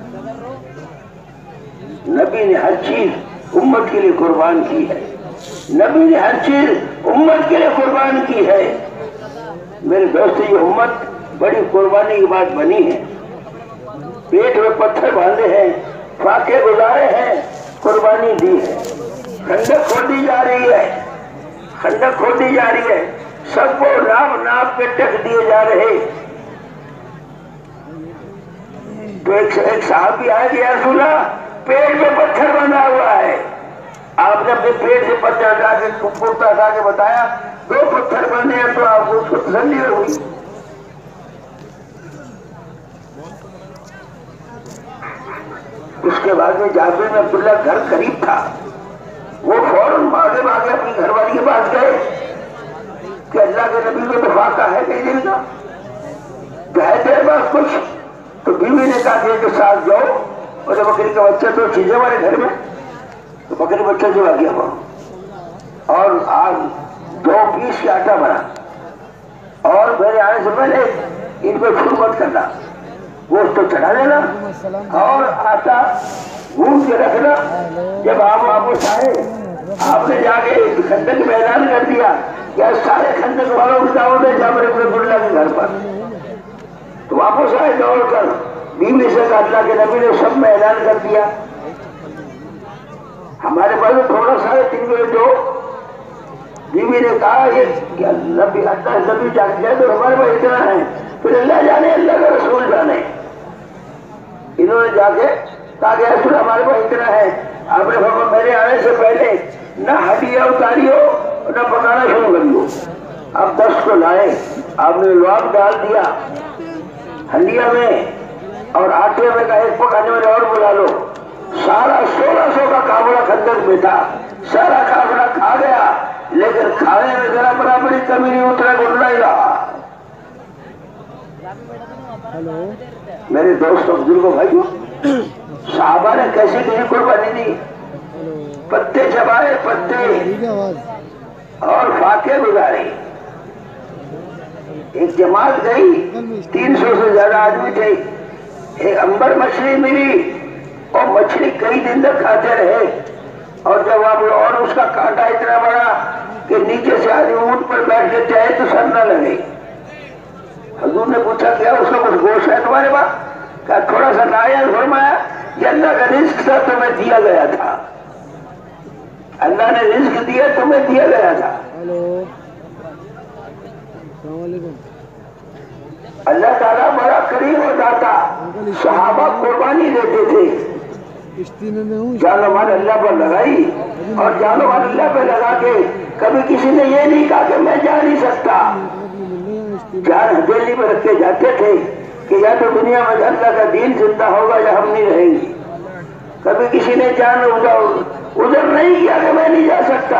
نبی نے ہر چیز امت کے لیے قربان کی ہے, نبی نے ہر چیز امت کے لیے قربان کی ہے. میرے دوست, یہ امت بڑی قربانی کی بات بنی ہے. پیٹ میں پتھر باندھے ہیں, فاقے گزارے ہیں, قربانی دی ہے. خندق کھودی جا رہی ہے, خندق کھودی جا رہی ہے, سب کو ناپ ناپ کے ٹک دیے جا رہے. تو ایک صحابی آئے کہ یا رسول اللہ, پیٹ میں پتھر بنا ہوا ہے. آپ نے اپنے پیٹ سے پتھر ہٹا کے پورتا ہٹا کے بتایا 2 پتھر بنے ہیں, تو آپ کو تسلی ہوئی. اس کے بعد میں جابر بن عبداللہ گھر قریب تھا, وہ فوراً بھاگے بھاگے اپنی گھر والی کے پاس گئے کہ اللہ کے نبی کو دفاع کا ہے کئی دن کا, ہے تیرے پاس کچھ؟ تو بیوی نے کہا کہ ان کے ساتھ جاؤ، اور بکری کا بچہ تو چیزیں ہمارے گھر میں، تو بکری بچہ جو آ گیا وہ، اور آج 2 پیس کے آٹا بنا، اور میرے آنے سے پہلے ان پہ چھوٹ مت کرنا، گوشت تو چڑھا دینا اور آٹا گوندھ کے رکھنا۔ جب آپ واپس آئے آپ نے جا کے خندق میں اعلان کر دیا کہ سارے خندق والوں کی دعوت ہے جابر بن عبداللہ کے گھر پر، تو واپس آئے دوڑ کر بیوی سے کہا اللہ کے نبی نے سب میں اعلان کر دیا، ہمارے پاس تھوڑا سا 3 بجے جو بیوی نے کہا کہ نبی جان جائے تو ہمارے پاس اتنا ہے، پھر اللہ جانے اللہ کا رسول جانے۔ انہوں نے جا کے کہا کہ رسول ہمارے پاس اتنا ہے، آپ نے فرمایا میرے آنے سے پہلے نہ ہڈیاں اتاری ہو نہ پکانا شروع کری ہو۔ اب 10 کو لائے، آپ نے لواب ڈال دیا ہنڈیا میں اور آٹے میں کا 1 پکانے والے اور بلا لو، سارا 1600 کا قافلہ خندق میں تھا، سارا قافلہ کھا گیا، لیکن کھانے میں ذرا برابری کمی نہیں، اترا گھٹنا ہی رہا۔ میرے دوستوں بزرگوں بھائیوں، صحابہ نے کیسی دینی قربانی دی، پتے چبائے پتے اور فاقے گزارے۔ ایک جماعت گئی، 300 سے زیادہ آدمی تھے، ایک امبر مچھلی ملی اور مچھلی کئی دن تک کھاتے رہے، اور جب آپ اور اس کا کانٹا اتنا بڑا کہ نیچے سے آدمی اونٹ پر بیٹھ کے چاہے تو سر نہ لگے۔ حضور نے پوچھا کیا اس کا کچھ گوشت ہے تمہارے پاس؟ کہا تھوڑا سا لایا، فرمایا یہ اللہ کا رزق تھا، تمہیں دیا گیا تھا، اللہ نے رزق دیا تمہیں دیا گیا تھا۔ اللہ تعالیٰ بڑا کریم و داتا، صحابہ قربانی دیتے تھے، جان و مال اللہ پر لگائی، اور جان و مال اللہ پہ لگا کے کبھی کسی نے یہ نہیں کہا کہ میں جا نہیں سکتا، جان ہتھیلی میں رکھ کے جاتے تھے کہ یا تو دنیا میں اللہ کا دین زندہ ہوگا یا ہم نہیں رہیں گے۔ کبھی کسی نے جان ادھر نہیں کیا کہ میں نہیں جا سکتا،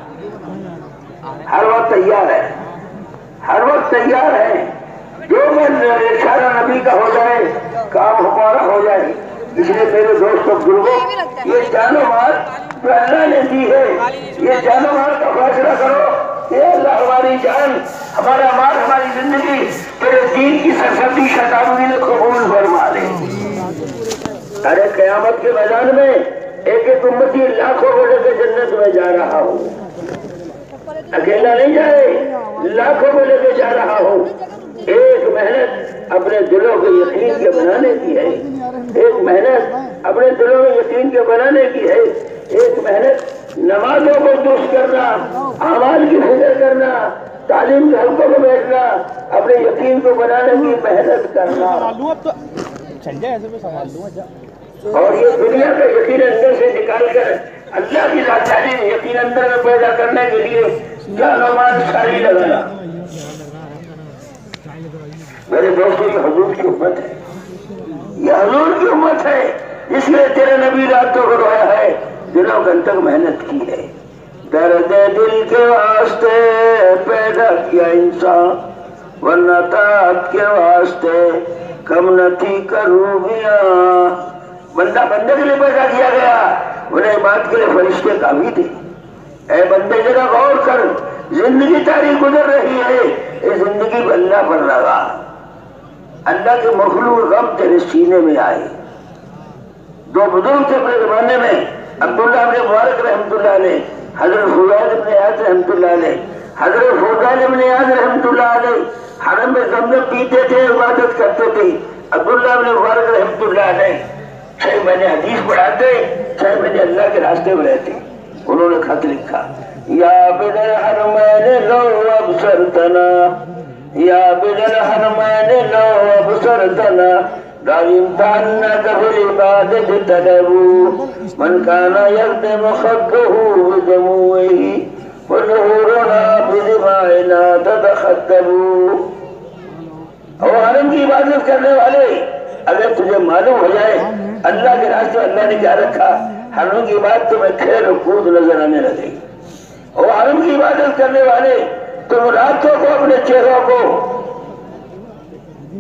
ہر وقت تیار ہے، ہر وقت تیار ہے، جو میں اشارہ نبی کا ہو جائے کام ہمارا ہو جائے۔ اس لیے میرے دوستوں بزرگوں، یہ جان و مال جو اللہ نے دی ہے، یہ جان و مال کا فیصلہ کرو کہ اللہ ہماری جان، ہمارا مال، ہماری زندگی تیرے دین کی سرسبزی شتابی نے قبول فرما لے۔ ارے قیامت کے میدان میں ایک ایک امتی لاکھوں کو لے کے جنت میں جا رہا ہوں، اکیلا نہیں جائے، لاکھوں کو لے کے جا رہا ہوں۔ ایک محنت اپنے دلوں کے یقین کے بنانے کی ہے، ایک محنت اپنے دلوں میں یقین کے بنانے کی ہے، ایک محنت نمازوں کو درست کرنا، اعمال کی فکر کرنا، تعلیم کے حلقوں میں بیٹھنا، اپنے یقین کو بنانے کی محنت کرنا، اور یہ دنیا کا یقین اندر سے نکال کر اللہ کی ذات جانی یقین اندر میں پیدا کرنے کے لیے جان و مال ساری لگانا۔ میرے دوستوں یہ حضور کی امت ہے، یہ حضور کی امت ہے، اس لیے تیرے نبی راتوں کو رویا ہے، دنوں گھنٹے تک محنت کی ہے۔ درد دل کے واسطے پیدا کیا انسان، ورنہ طاعت کے واسطے کم نہ تھی کروبیاں۔ بندہ بندے کے لیے پیدا کیا گیا، انہیں بات کے لیے فرشتے کافی تھے۔ اے بندے ذرا غور کر، زندگی تاری گزر رہی ہے، اس زندگی کو اللہ پر لگا، اللہ کے مخلوق غم تیرے سینے میں آئے۔ 2 بزرگ تھے اپنے زمانے میں، عبداللہ بن مبارک رحمت اللہ علیہ، حضرت فضیل بن عیاض رحمت اللہ علیہ۔ حضرت فضیل بن عیاض رحمت اللہ علیہ حرم میں زمزم پیتے تھے، عبادت کرتے تھے۔ عبداللہ بن مبارک رحمت اللہ علیہ 6 مہینے حدیث پڑھاتے، 6 مہینے اللہ کے راستے میں رہتے۔ انہوں نے خط لکھا، یا بدر حرمین لو ابصرتنا، یا بدر حرمین لو ابصرتنا، دائمتعنک بالعبادت تدبو، من کانا یقدم خطه بدموئه ونہورنا بدمائنا تتخطبو۔ اور حرم کی عبادت کرنے والے، اگر تجھے معلوم ہو جائے اللہ کے راستے اللہ نے کیا رکھا، حرم کی عبادت تمہیں کھیل و کود نظر آنے لگے گی۔ اور حرم کی عبادت کرنے والے تم راتوں کو اپنے چہروں کو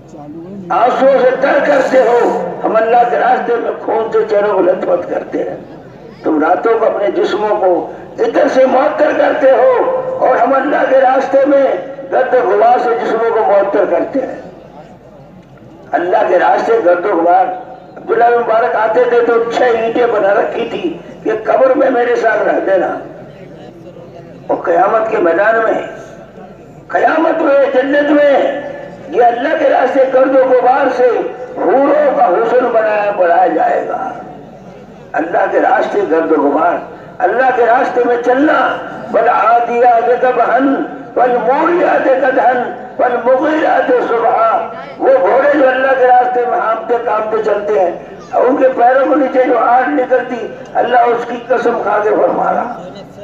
آنسو سے تر کرتے ہو، ہم اللہ کے راستے میں خون سے چہروں کو لت پت کرتے ہیں. تم راتوں کو اپنے جسموں کو ادھر سے معطر کرتے ہو اور ہم اللہ کے راستے میں گرد و غبار سے جسموں کو معطر کرتے ہیں. اللہ کے راستے گرد و غبار. عبداللہ مبارک آتے تھے تو 6 اینٹیں بنا رکھی تھی کہ قبر میں میرے ساتھ رہ دینا. اور قیامت کے میدان میں، قیامت میں، جنت میں یہ اللہ کے راستے گرد و غبار سے حوروں کا حسن بڑھایا جائے گا. اللہ کے راستے گرد و غبار، اللہ کے راستے میں چلنا. والعادیات ضبحا والموریات قدحا والمغیرات صبحا. وہ گھوڑے جو اللہ کے راستے میں ہانپتے کانپتے چلتے ہیں، اور ان کے پیروں کے نیچے جو آگ نکلتی، اللہ اس کی قسم کھا کے فرما رہا.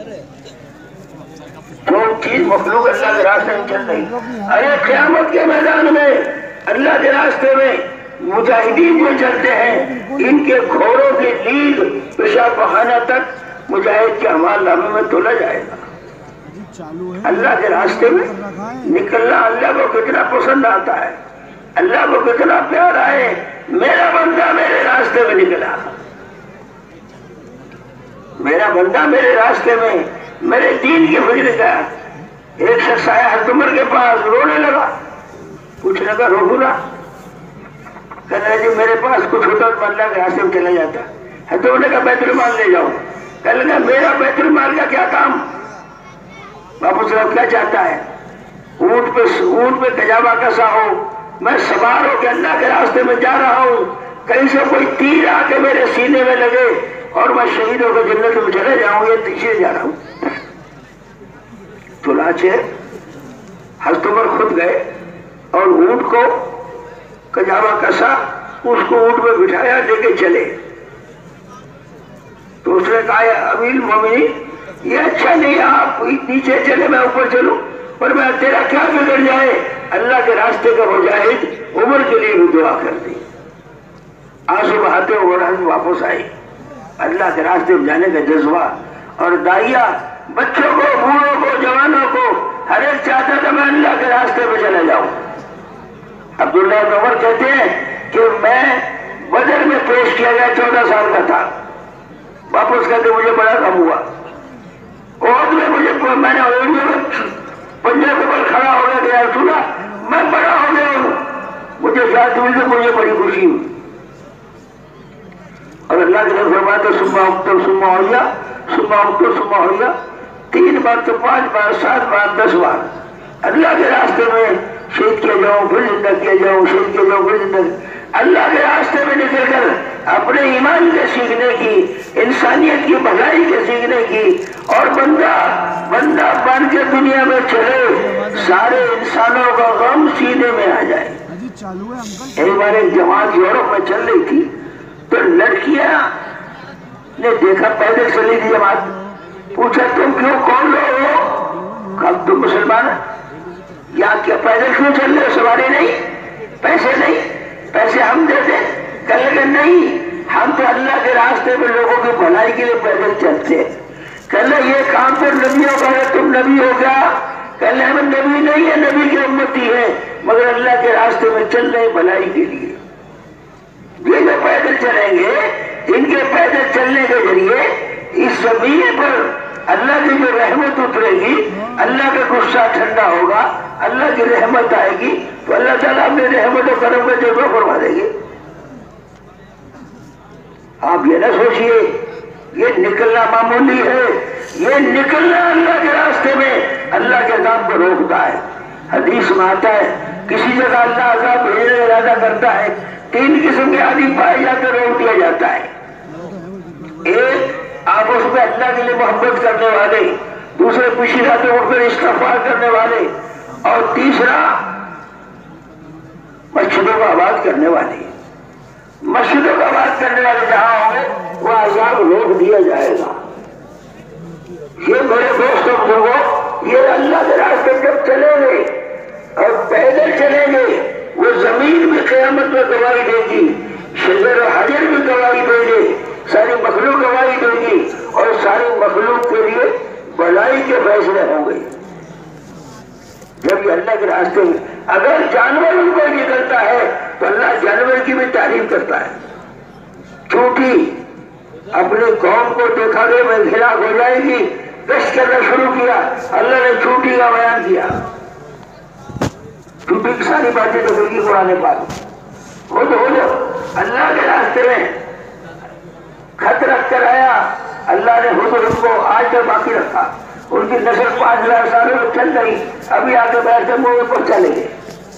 جو چیز مخلوق اللہ کے راستے میں چل رہی. ارے قیامت کے میدان میں اللہ کے راستے میں مجاہدین جو چلتے ہیں، ان کے گھوڑوں کی لیگ پیشاب پخانہ تک مجاہد کے اعمال نامے میں تولا جائے گا. اللہ کے راستے میں نکلنا اللہ کو کتنا پسند آتا ہے، اللہ کو کتنا پیار آئے. میرا بندہ میرے راستے میں نکلا، میرا بندہ میرے راستے میں میرے دین کی فکر کا. ایک شخص آیا حضرت عمر کے پاس، رونے لگا. پوچھنے لگا رو رہا؟ کہنے جی میرے پاس کچھ ہوتا تو اللہ کے راستے میں چلا جاتا. حضرت عمر نے کہا بیت المال لے جاؤ. کہنے لگا میرا بیت المال کا کیا کام؟ باپو صاحب کیا چاہتا ہے؟ اونٹ پہ کجاوا کسا ہو، میں سوار ہو کے اللہ کے راستے میں جا رہا ہوں، کہیں سے کوئی تیر آ کے میرے سینے میں لگے اور میں شہید ہو کے جنت میں چلے جاؤں، یہ پیچھے جا رہا ہوں. چنانچہ حضرت عمر خود گئے اور اونٹ کو کجاوا کسا، اس کو اونٹ میں بٹھایا، لے کے چلے. تو اس نے کہا امیر المومنین یہ اچھا نہیں، آپ نیچے چلے میں اوپر چلوں، پر میں تیرا کیا بگڑ جائے. اللہ کے راستے کا مجاہد عمر کے لیے بھی دعا کر دی. آنسو بہاتے عمر واپس آئی. اللہ کے راستے میں جانے کا جذبہ. اور داعیہ بچوں کو، بوڑھوں کو، جوانوں کو، ہر ایک چاہتا تھا میں اللہ کے راستے پہ چلا جاؤں. عبداللہ بن عمر کہتے ہیں کہ میں بدر میں پیش کیا گیا، 14 سال کا تھا. واپس کہتے مجھے بڑا غم ہوا. اور میں نے پنجے کے اوپر کھڑا ہو گیا کہ یا رسول اللہ میں بڑا ہو گیا ہوں، مجھے شاید ہوئی تو مجھے بڑی خوشی ہوئی. اور اللہ کے نبی فرماتا سما اکتر سما ہویا، سما اکتر سما ہویا، 3 بار تو 5 بار 7 بار 10 بار اللہ کے راستے میں شہید کیا جاؤں، پھر زندہ کیا جاؤں، شہید کیا جاؤں، پھر زندہ. اللہ کے راستے میں نکل کر اپنے ایمان کے سیکھنے کی، انسانیت کی بھلائی کے سیکھنے کی، اور بندہ بن کے دنیا میں چلے، سارے انسانوں کا غم سینے میں آ جائے. ایک بار ایک جماعت یورپ میں چل رہی تھی تو لڑکیاں نے دیکھا پیدل چلی تھی جماعت. پوچھا تم کیوں، کون لوگ ہو؟ کہا تم مسلمان ہیں. یا کیا پیدل کیوں چل رہے ہو؟ سواری نہیں، پیسے نہیں، پیسے ہم دے دیں؟ کہنے لگے نہیں، ہم تو اللہ کے راستے میں لوگوں کی بھلائی کے لیے پیدل چلتے ہیں. کہنے یہ کام تو نبیوں کا ہے، تم نبی ہو گیا؟ کہنے ہم نبی نہیں ہے، نبی کی امتی ہے، مگر اللہ کے راستے میں چل رہے بھلائی کے لیے. یہ جو پیدل چلیں گے، ان کے پیدل چلنے کے ذریعے اس زمین پر اللہ کی جو رحمت اترے گی، اللہ کا غصہ ٹھنڈا ہوگا، اللہ کی رحمت آئے گی، تو اللہ تعالیٰ اپنے رحمت و کرم کا جذبہ فرما دے گی. آپ یہ نہ سوچئے یہ نکلنا معمولی ہے، یہ نکلنا اللہ کے راستے میں اللہ کے عذاب کو روکتا ہے. حدیث میں آتا ہے کسی جگہ اللہ عذاب بھیجنے کا ارادہ کرتا ہے، 3 قسم کے آدمی پائے جاتے روک دیا جاتا ہے. ایک آپس میں اللہ کے لیے محبت کرنے والے، دوسرے پیچھے راتیں اٹھ کر استغفار کرنے والے، اور تیسرا مسجدوں کا آباد کرنے والے. مسجدوں کا آباد کرنے والے جہاں ہوں گے وہ عذاب روک دیا جائے گا. یہ میرے دوستوں بزرگوں، یہ اللہ کے راستے جب چلیں گے اور پیدل چلیں گے، وہ زمین بھی قیامت میں گواہی دے گی، شجر و حجر بھی گواہی دے گی، ساری مخلوق گواہی دے گی، اور ساری مخلوق کے لیے بھلائی کے فیصلے ہوں گے. جب یہ اللہ کے راستے میں اگر جانور ان کو نکلتا ہے کرتا ہے. چونٹی اپنی قوم کو دیکھا کہ میں ہلاک ہو جائے گی، گشت کرنا شروع کیا. اللہ نے چونٹی کا بیان کیا. چونٹی کی ساری باتیں تو کی قرآن پاک. ہو جاؤ اللہ کے راستے میں خط رکھ کر آیا. اللہ نے خود ان کو آج تک باقی رکھا. ان کی نسل 5000 سالوں میں چل گئی. ابھی آگے بیٹھتے منہ میں پہنچا لیں گے.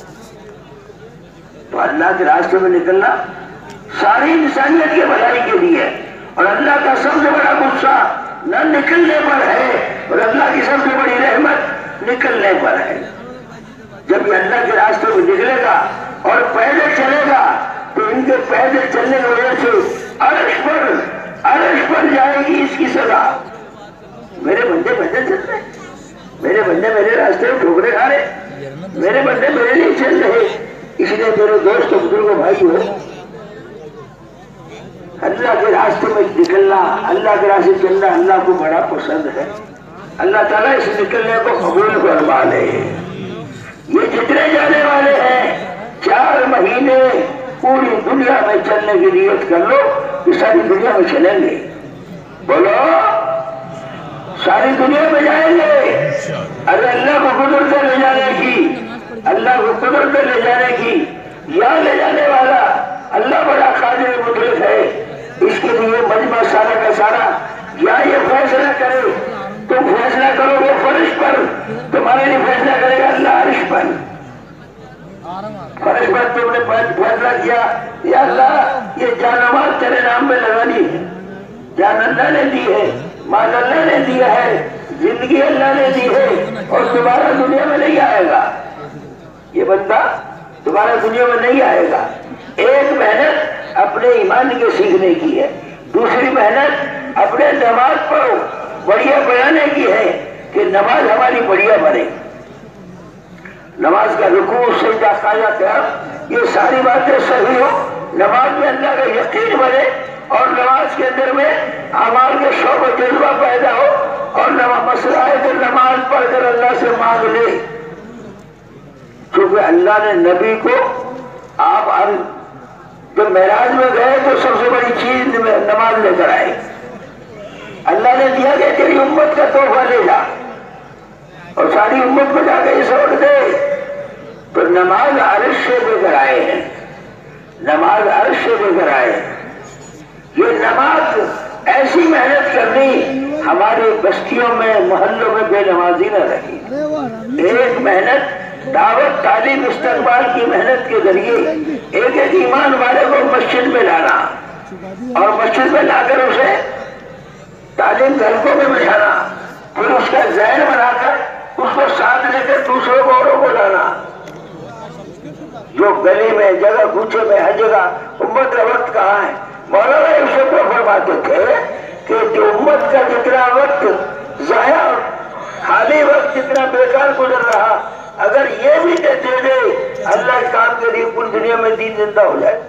تو اللہ کے راستے میں نکلنا ساری انسانیت کی بھلائی کے لیے. اور اللہ کا سب سے بڑا غصہ نہ نکلنے پر ہے، اور اللہ کی سب سے بڑی رحمت نکلنے پر ہے. جب یہ اللہ کے راستے میں نکلے گا اور پیدل چلے گا تو ان کے پیدل چلنے کی وجہ سے عرش پر جائے گی اس کی سزا. میرے بندے پیدل چل رہے، میرے بندے میرے راستے میں ٹھوکرے کھا رہے، میرے بندے میرے لیے چل رہے. اس لیے میرے دوست بزرگ بھائی ہو، اللہ کے راستے میں نکلنا، اللہ کے راستے چلنا اللہ کو بڑا پسند ہے. اللہ تعالیٰ اس نکلنے کو قبول فرما لے. یہ جتنے جانے والے ہیں 4 مہینے پوری دنیا میں چلنے کی نیت کر لو کہ ساری دنیا میں چلیں گے. بولو ساری دنیا میں جائیں گے. اگر اللہ کو قدرت لے جانے کی، اللہ کو قدرت لے جانے کی، یا لے جانے والا اللہ بڑا قادر مطلق ہے. اس کے لیے مجمع سارا کا سارا یا یہ فیصلہ کرے، تم فیصلہ کرو گے فرش پر، تمہارے لیے فیصلہ کرے گا اللہ عرش پر. فرش پر تم نے فیصلہ کیا یا اللہ یہ جانماز تیرے نام میں لگانی ہے. جان اللہ نے دی ہے، مال اللہ نے دیا ہے، زندگی اللہ نے دی ہے، اور دوبارہ دنیا میں نہیں آئے گا. یہ بندہ دوبارہ دنیا میں نہیں آئے گا. ایک محنت اپنے ایمان کے سیکھنے کی ہے، دوسری محنت اپنے نماز پڑھو بڑھیا بنانے کی ہے کہ نماز ہماری بڑھیا بنے. نماز کا رکوع سجدہ قیام قیام یہ ساری باتیں صحیح ہو، نماز میں اللہ کا یقین بنے، اور نماز کے اندر میں اعمال کے شوق و جذبہ پیدا ہو، اور مسئلہ ہے کہ نماز پڑھ کر اللہ سے مانگ لے. کیونکہ اللہ نے نبی کو آپ جب معراج میں گئے تو سب سے بڑی چیز نماز لے کر آئے. اللہ نے دیا کہ تیری امت کا تحفہ لے جا، اور ساری امت کو جا کے یہ سبق دے. تو نماز عرش سے لے کر آئے ہیں، نماز عرش سے لے کر آئے. یہ نماز ایسی محنت کرنی ہماری بستیوں میں محلوں میں بے نمازی نہ رہی. ایک محنت دعوت تعلیم استقبال کی محنت کے ذریعے ایک ایک ایمان والے کو مسجد میں لانا، اور مسجد میں لا کر اسے تعلیم حلقوں میں بٹھانا، پھر اس کا ذہن بنا کر اس کو ساتھ لے کر دوسروں کو اوروں کو لانا. جو گلی میں جگہ کوچے میں ہر جگہ امت کا وقت کہاں ہے. مولانا یوسف کو فرماتے تھے کہ جو امت کا جتنا وقت ضائع خالی وقت جتنا بیکار گزر رہا، اگر یہ بھی دے دے اللہ کے کام کے لیے پوری دنیا میں دین زندہ ہو جائے.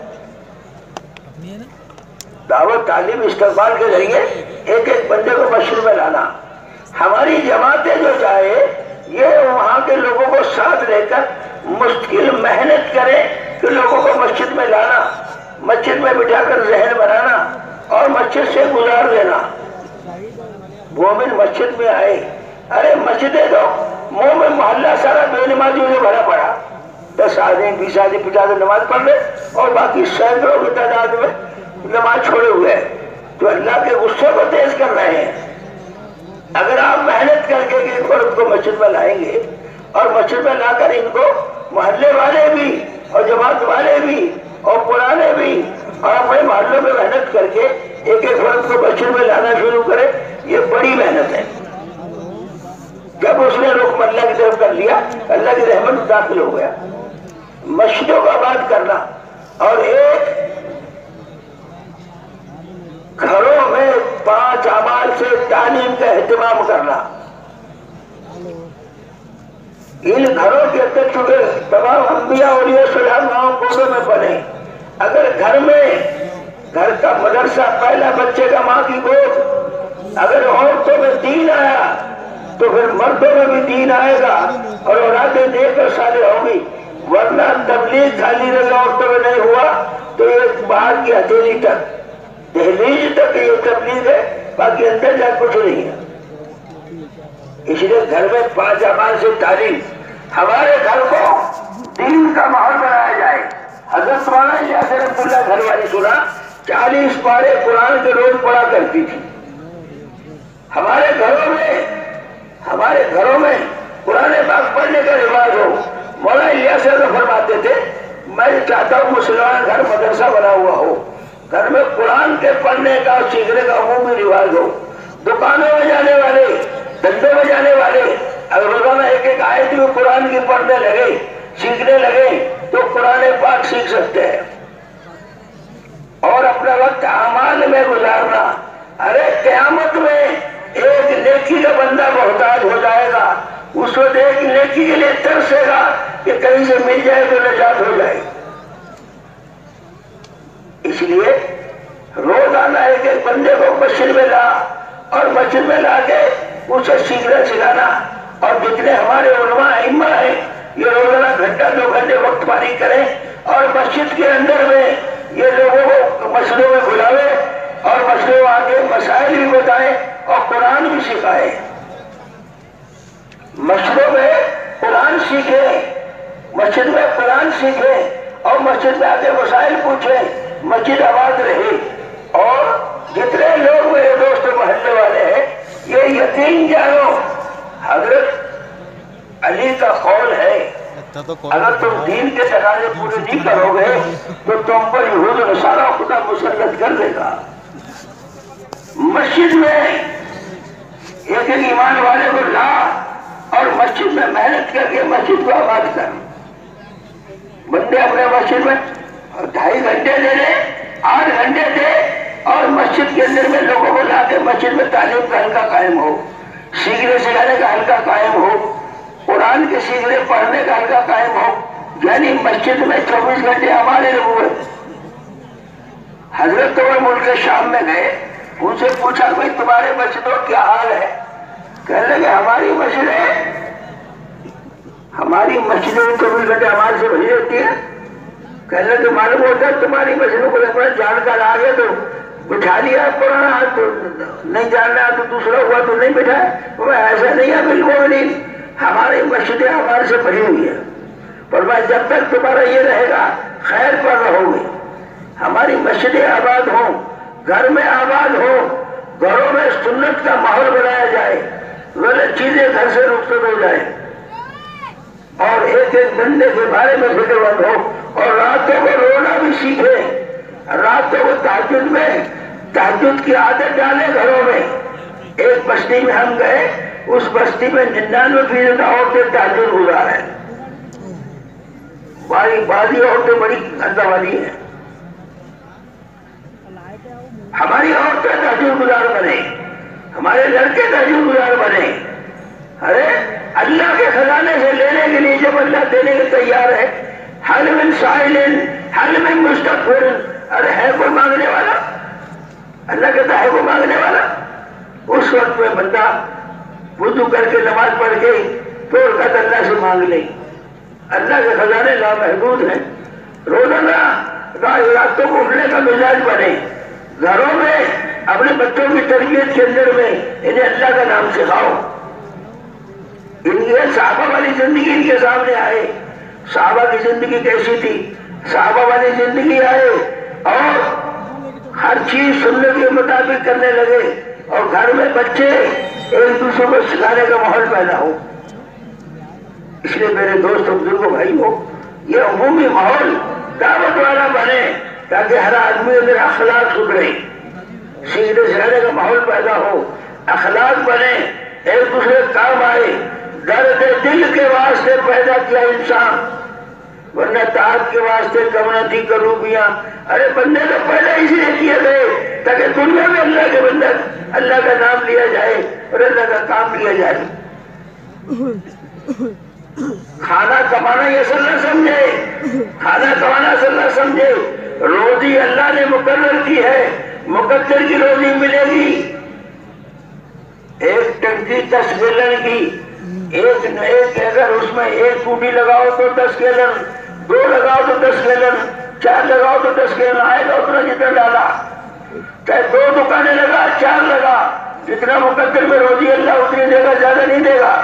دعوت تعلیم استقبال کے ذریعے ایک ایک بندے کو مسجد میں لانا. ہماری جماعتیں جو چاہے یہ وہاں کے لوگوں کو ساتھ لے کر مشکل محنت کرے کہ لوگوں کو مسجد میں لانا، مسجد میں بٹھا کر ذہن بنانا اور مسجد سے گزار دینا. مومن مسجد میں آئے، ارے مسجدیں تو منہ میں محلہ سارا بے نمازیوں سے بھرا پڑا. 10 آدمی 20 آدمی 50 آدمی نماز پڑھ لے اور باقی سینکڑوں کی تعداد میں نماز چھوڑے ہوئے ہیں. تو اللہ کے غصے کو تیز کر رہے ہیں. اگر آپ محنت کر کے ایک فرد کو مسجد میں لائیں گے اور مسجد میں لا کر ان کو محلے والے بھی اور جماعت والے بھی اور پرانے بھی اور اپنے محلوں میں محنت کر کے ایک ایک فرد کو مسجد میں لانا شروع کرے، یہ بڑی محنت ہے. جب اس نے رخ اللہ کی طرف کر لیا، اللہ کی رحمت داخل ہو گیا. مسجدوں کا آباد کرنا اور ایک گھروں میں 5 اعمال سے تعلیم کا اہتمام کرنا. ان گھروں کے اندر چونکہ تمام انبیاء اور یہ سلام گاؤں کوڑوں میں بنے، اگر گھر کا مدرسہ پہلا بچے کا ماں کی گود، اگر عورتوں میں دین آیا تو پھر مردوں میں بھی دین آئے گا اور اولادیں دے کر صالح ہوگی. ورنہ تبلیغ خالی رضا عورتوں میں نہیں ہوا تو یہ باہر باہر کی ہتھیلی تک، دہلیز تک یہ تبلیغ ہے، باقی اندر جا کچھ نہیں ہے۔ اس لیے گھر میں 5 اعمال سے تعلیم، ہمارے گھر کو دین کا ماحول بنایا جائے۔ حضرت مولانا یاسر رحمۃ اللہ گھر والی سنا 40 پارے قرآن کے روز پڑھا کرتی تھی۔ ہمارے گھروں میں قرآن پاک پڑھنے کا رواج ہو۔ مولانا یاسر رحمۃ اللہ فرماتے تھے میں چاہتا ہوں مسلمان گھر مدرسہ بنا ہوا ہو، گھر میں قرآن کے پڑھنے کا سیکھنے کا عمومی رواج ہو۔ دکانوں میں جانے والے، دھندوں میں جانے والے اگر روزانہ ایک آیت بھی قرآن کی پڑھنے لگے، سیکھنے لگے تو قرآن پاک سیکھ سکتے ہیں۔ اور اپنا وقت اعمال میں گزارنا، ارے قیامت میں ایک نیکی کا بندہ محتاج ہو جائے گا، اس وقت ایک نیکی کے لیے ترسے گا کہ کہیں سے مل جائے تو نجات ہو جائے۔ اس لیے روزانہ ایک بندے کو مسجد میں لا، اور مسجد میں لا کے اسے سیکھنا سکھانا۔ اور جتنے ہمارے علماء ائمہ ہیں یہ روزانہ گھنٹہ 2 گھنٹے وقت پاری کریں، اور مسجد کے اندر میں یہ لوگوں کو مسجدوں میں بلاوے، اور مسجدوں آگے مسائل بھی بتائیں اور قرآن بھی سکھائے۔ مسجدوں میں قرآن سیکھیں، مسجد میں قرآن سیکھیں، اور مسجد میں آگے مسائل پوچھیں، مسجد آباد رہے۔ اور جتنے لوگ میرے دوست محلے والے ہیں یہ یقین جانو، حضرت علی کا قول ہے اگر تم دین کے تقاضے پورے نہیں کرو گے تو تم پر یہود و نصارہ خدا مسلط کر دے گا۔ مسجد میں ایک ایمان والے کو لا اور مسجد میں محنت کر کے مسجد کو آباد کر۔ بندے اپنے مسجد میں 2.5 گھنٹے دے دے، 8 گھنٹے دے، اور مسجد کے اندر میں لوگوں کو لا کے مسجد میں تعلیم کا حلقہ قائم ہو، سیکھنے سکھانے کا حلقہ قائم ہو، قرآن کے سیکھنے پڑھنے کا حلقہ قائم ہو، یعنی مسجد میں 24 گھنٹے ہمارے نبوت۔ حضرت عمر ملک شام میں گئے، ان سے پوچھا بھائی تمہارے مسجدوں کیا حال ہے؟ کہنے لگے ہماری مسجدیں 24 گھنٹے ہمارے سے بھری ہوتی ہیں۔ کہنے لگے معلوم ہوتا ہے تمہاری مسجدوں کو جان کر آگے تو بٹھا لیا پرانا، تو نہیں جاننا تو دوسرا ہوا تو نہیں بٹھایا۔ ایسا نہیں ہے بالکل نہیں، ہماری مسجدیں ہمارے سے بھری ہوئی ہیں، پر میں جب تک تمہارا یہ رہے گا خیر پر رہو گے۔ ہماری مسجدیں آباد ہوں، گھر میں آباد ہو، گھروں میں سنت کا ماحول بنایا جائے، غلط چیزیں گھر سے رخصت ہو جائے، اور ایک ایک بندے کے بارے میں فکر مند ہو، اور راتوں کو رونا بھی سیکھے، راتوں کو تہجد کی عادت ڈالے گھروں میں۔ ایک بستی میں ہم گئے، اس بستی میں 99% عورتیں تہجد گزار ہیں۔ بعضی عورتیں بڑی گندہ والی ہیں، ہماری عورتیں تہجد گزار بنے، ہمارے لڑکے تہجد گزار بنے۔ ارے اللہ کے خزانے سے لینے کے لیے جب اللہ دینے کے تیار ہے، حل من سائل حل من مستغفر، ارے ہے کوئی مانگنے والا؟ اللہ کہتا ہے کوئی مانگنے والا؟ اس وقت میں بندہ وضو کر کے نماز پڑھ کے توڑ کر اللہ سے مانگ لے۔ اللہ کے خزانے لامحدود ہیں۔ روزانہ راتوں کو اٹھنے کا مزاج بنے، گھروں میں اپنے بچوں کی تربیت کے اندر میں انہیں اللہ کا نام سکھاؤ۔ ان کی صحابہ والی زندگی ان کے سامنے آئے، صحابہ کی زندگی کیسی تھی، صحابہ والی زندگی آئے، اور ہر چیز سننے کے مطابق کرنے لگے، اور گھر میں بچے ایک دوسرے کو سکھانے کا ماحول پیدا ہو۔ اس لیے میرے دوست بزرگوں بھائی ہو، یہ عمومی ماحول دعوت والا بنے تاکہ ہر آدمی اندر اخلاق سدھرے، سیکھنے سکھانے کا ماحول پیدا ہو، اخلاق بنے، ایک دوسرے کام آئے۔ درد دل کے واسطے پیدا کیا انسان، ورنہ طاعت کے واسطے کم نہ تھی کروبیاں۔ ارے بندے تو پہلے اسی لیے کیے گئے تاکہ دنیا میں اللہ کے بندے اللہ کا نام لیا جائے اور اللہ کا کام کیا جائے۔ کھانا کمانا یہ اصل نہ سمجھے، کھانا کمانا اصل نہ سمجھے، روزی اللہ نے مقرر کی ہے، مقدر کی روزی ملے گی۔ ایک ٹنکی 10 گیلن کی، ایک اگر اس میں 1 ٹوٹی لگاؤ تو 10 گیلن، 2 لگاؤ تو 10 گیلن، 4 लगाओ तो 10 के आएगा उतना जितना डाला, चाहे 2 दुकानें लगा 4 लगा, जितना मुकद्दर में रोजी अल्लाह उतनी देगा, ज्यादा नहीं देगा।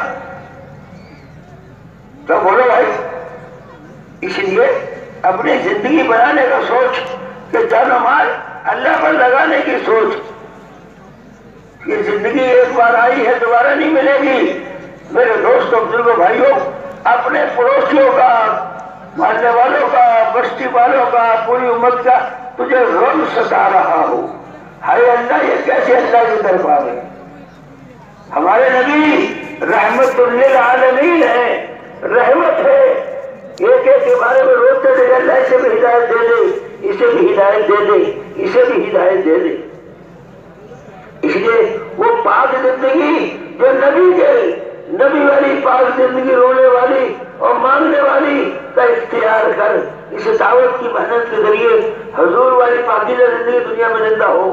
तो बोलो भाई, इसलिए अपनी जिंदगी बनाने का सोच कि जानो माल अल्लाह पर लगाने की सोच। ये जिंदगी एक बार आई है, दोबारा नहीं मिलेगी। मेरे दोस्तों बुजुर्गों भाइयों, अपने पड़ोसियों का, मानने वालों का, बस्ती वालों का, पूरी उम्मत का तुझे गम सता रहा हो। हाय अल्लाह, ये कैसे अल्लाह की दरबार है। हमारे नबी रहमतुल लिल आलमीन है, रहमत है। एक एक के बारे में रोते थे, अल्लाह इसे भी हिदायत दे दे, इसे भी हिदायत दे दे, इसे भी हिदायत दे दे। इसलिए वो पाक जिंदगी जो नबी वाली पाक जिंदगी, रोने वाली और मांगने वाली का इख्तियार कर। इस दावत की मेहनत के जरिए हुजूर वाली पाकीज़ा जिंदगी दुनिया में जिंदा हो।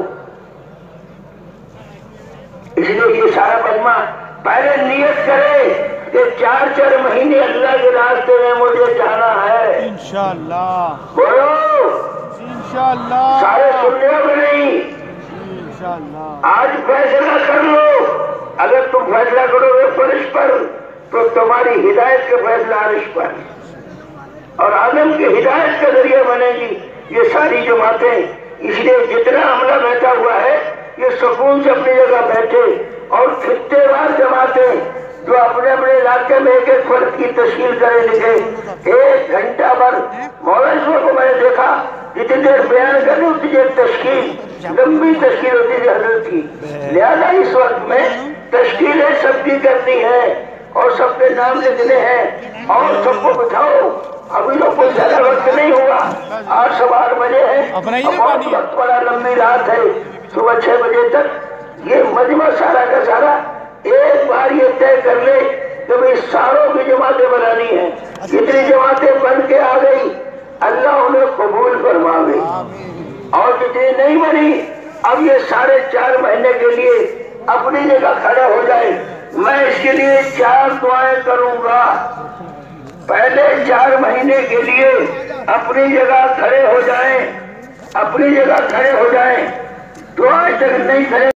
इसलिए ये सारा मजमा पहले नियत करे कि 4-4 महीने अल्लाह के रास्ते में मुझे जाना है इंशाअल्लाह। बोलो इंशाअल्लाह। सारे सुनने को नहीं, इंशाअल्लाह। आज फैसला कर लो। अगर तुम फैसला करोगे फर्श पर तो तुम्हारी हिदायत का फैसला अर्श पर, और आदम की हिदायत का जरिया बनेगी ये सारी जमातें। इसलिए जितना हमला बैठा हुआ है ये सुकून से अपनी जगह बैठे, और खित्तेवार जमातें जो अपने अपने इलाके में एक एक फर्द की तश्कील करे लिखे। 1 घंटा भर मौलाना को मैंने देखा, जितनी देर बयान करनी उतनी देर तश्कील, लंबी तश्कील होती थी हजरत की। लिहाजा इस वक्त में तश्कीलें सबकी करनी है और सबके नाम लिखने हैं और सबको बिठाओ। अभी तो कोई ज्यादा वक्त नहीं हुआ, 8-8 बजे है, बहुत वक्त बड़ा लंबी रात है, सुबह 6 बजे तक। ये मजमा सारा का सारा एक बार ये तय कर ले कि भाई सारों की जमातें बनानी है। जितनी जमातें बन के आ गई अल्लाह उन्हें कबूल फरमावे, और जितनी नहीं बनी अब ये 4.5 महीने के लिए अपनी जगह खड़ा हो जाए। मैं इसके लिए 4 दुआएं करूंगा। पहले 4 महीने के लिए अपनी जगह खड़े हो जाएं, अपनी जगह खड़े हो जाएं। दुआएं तक नहीं खड़े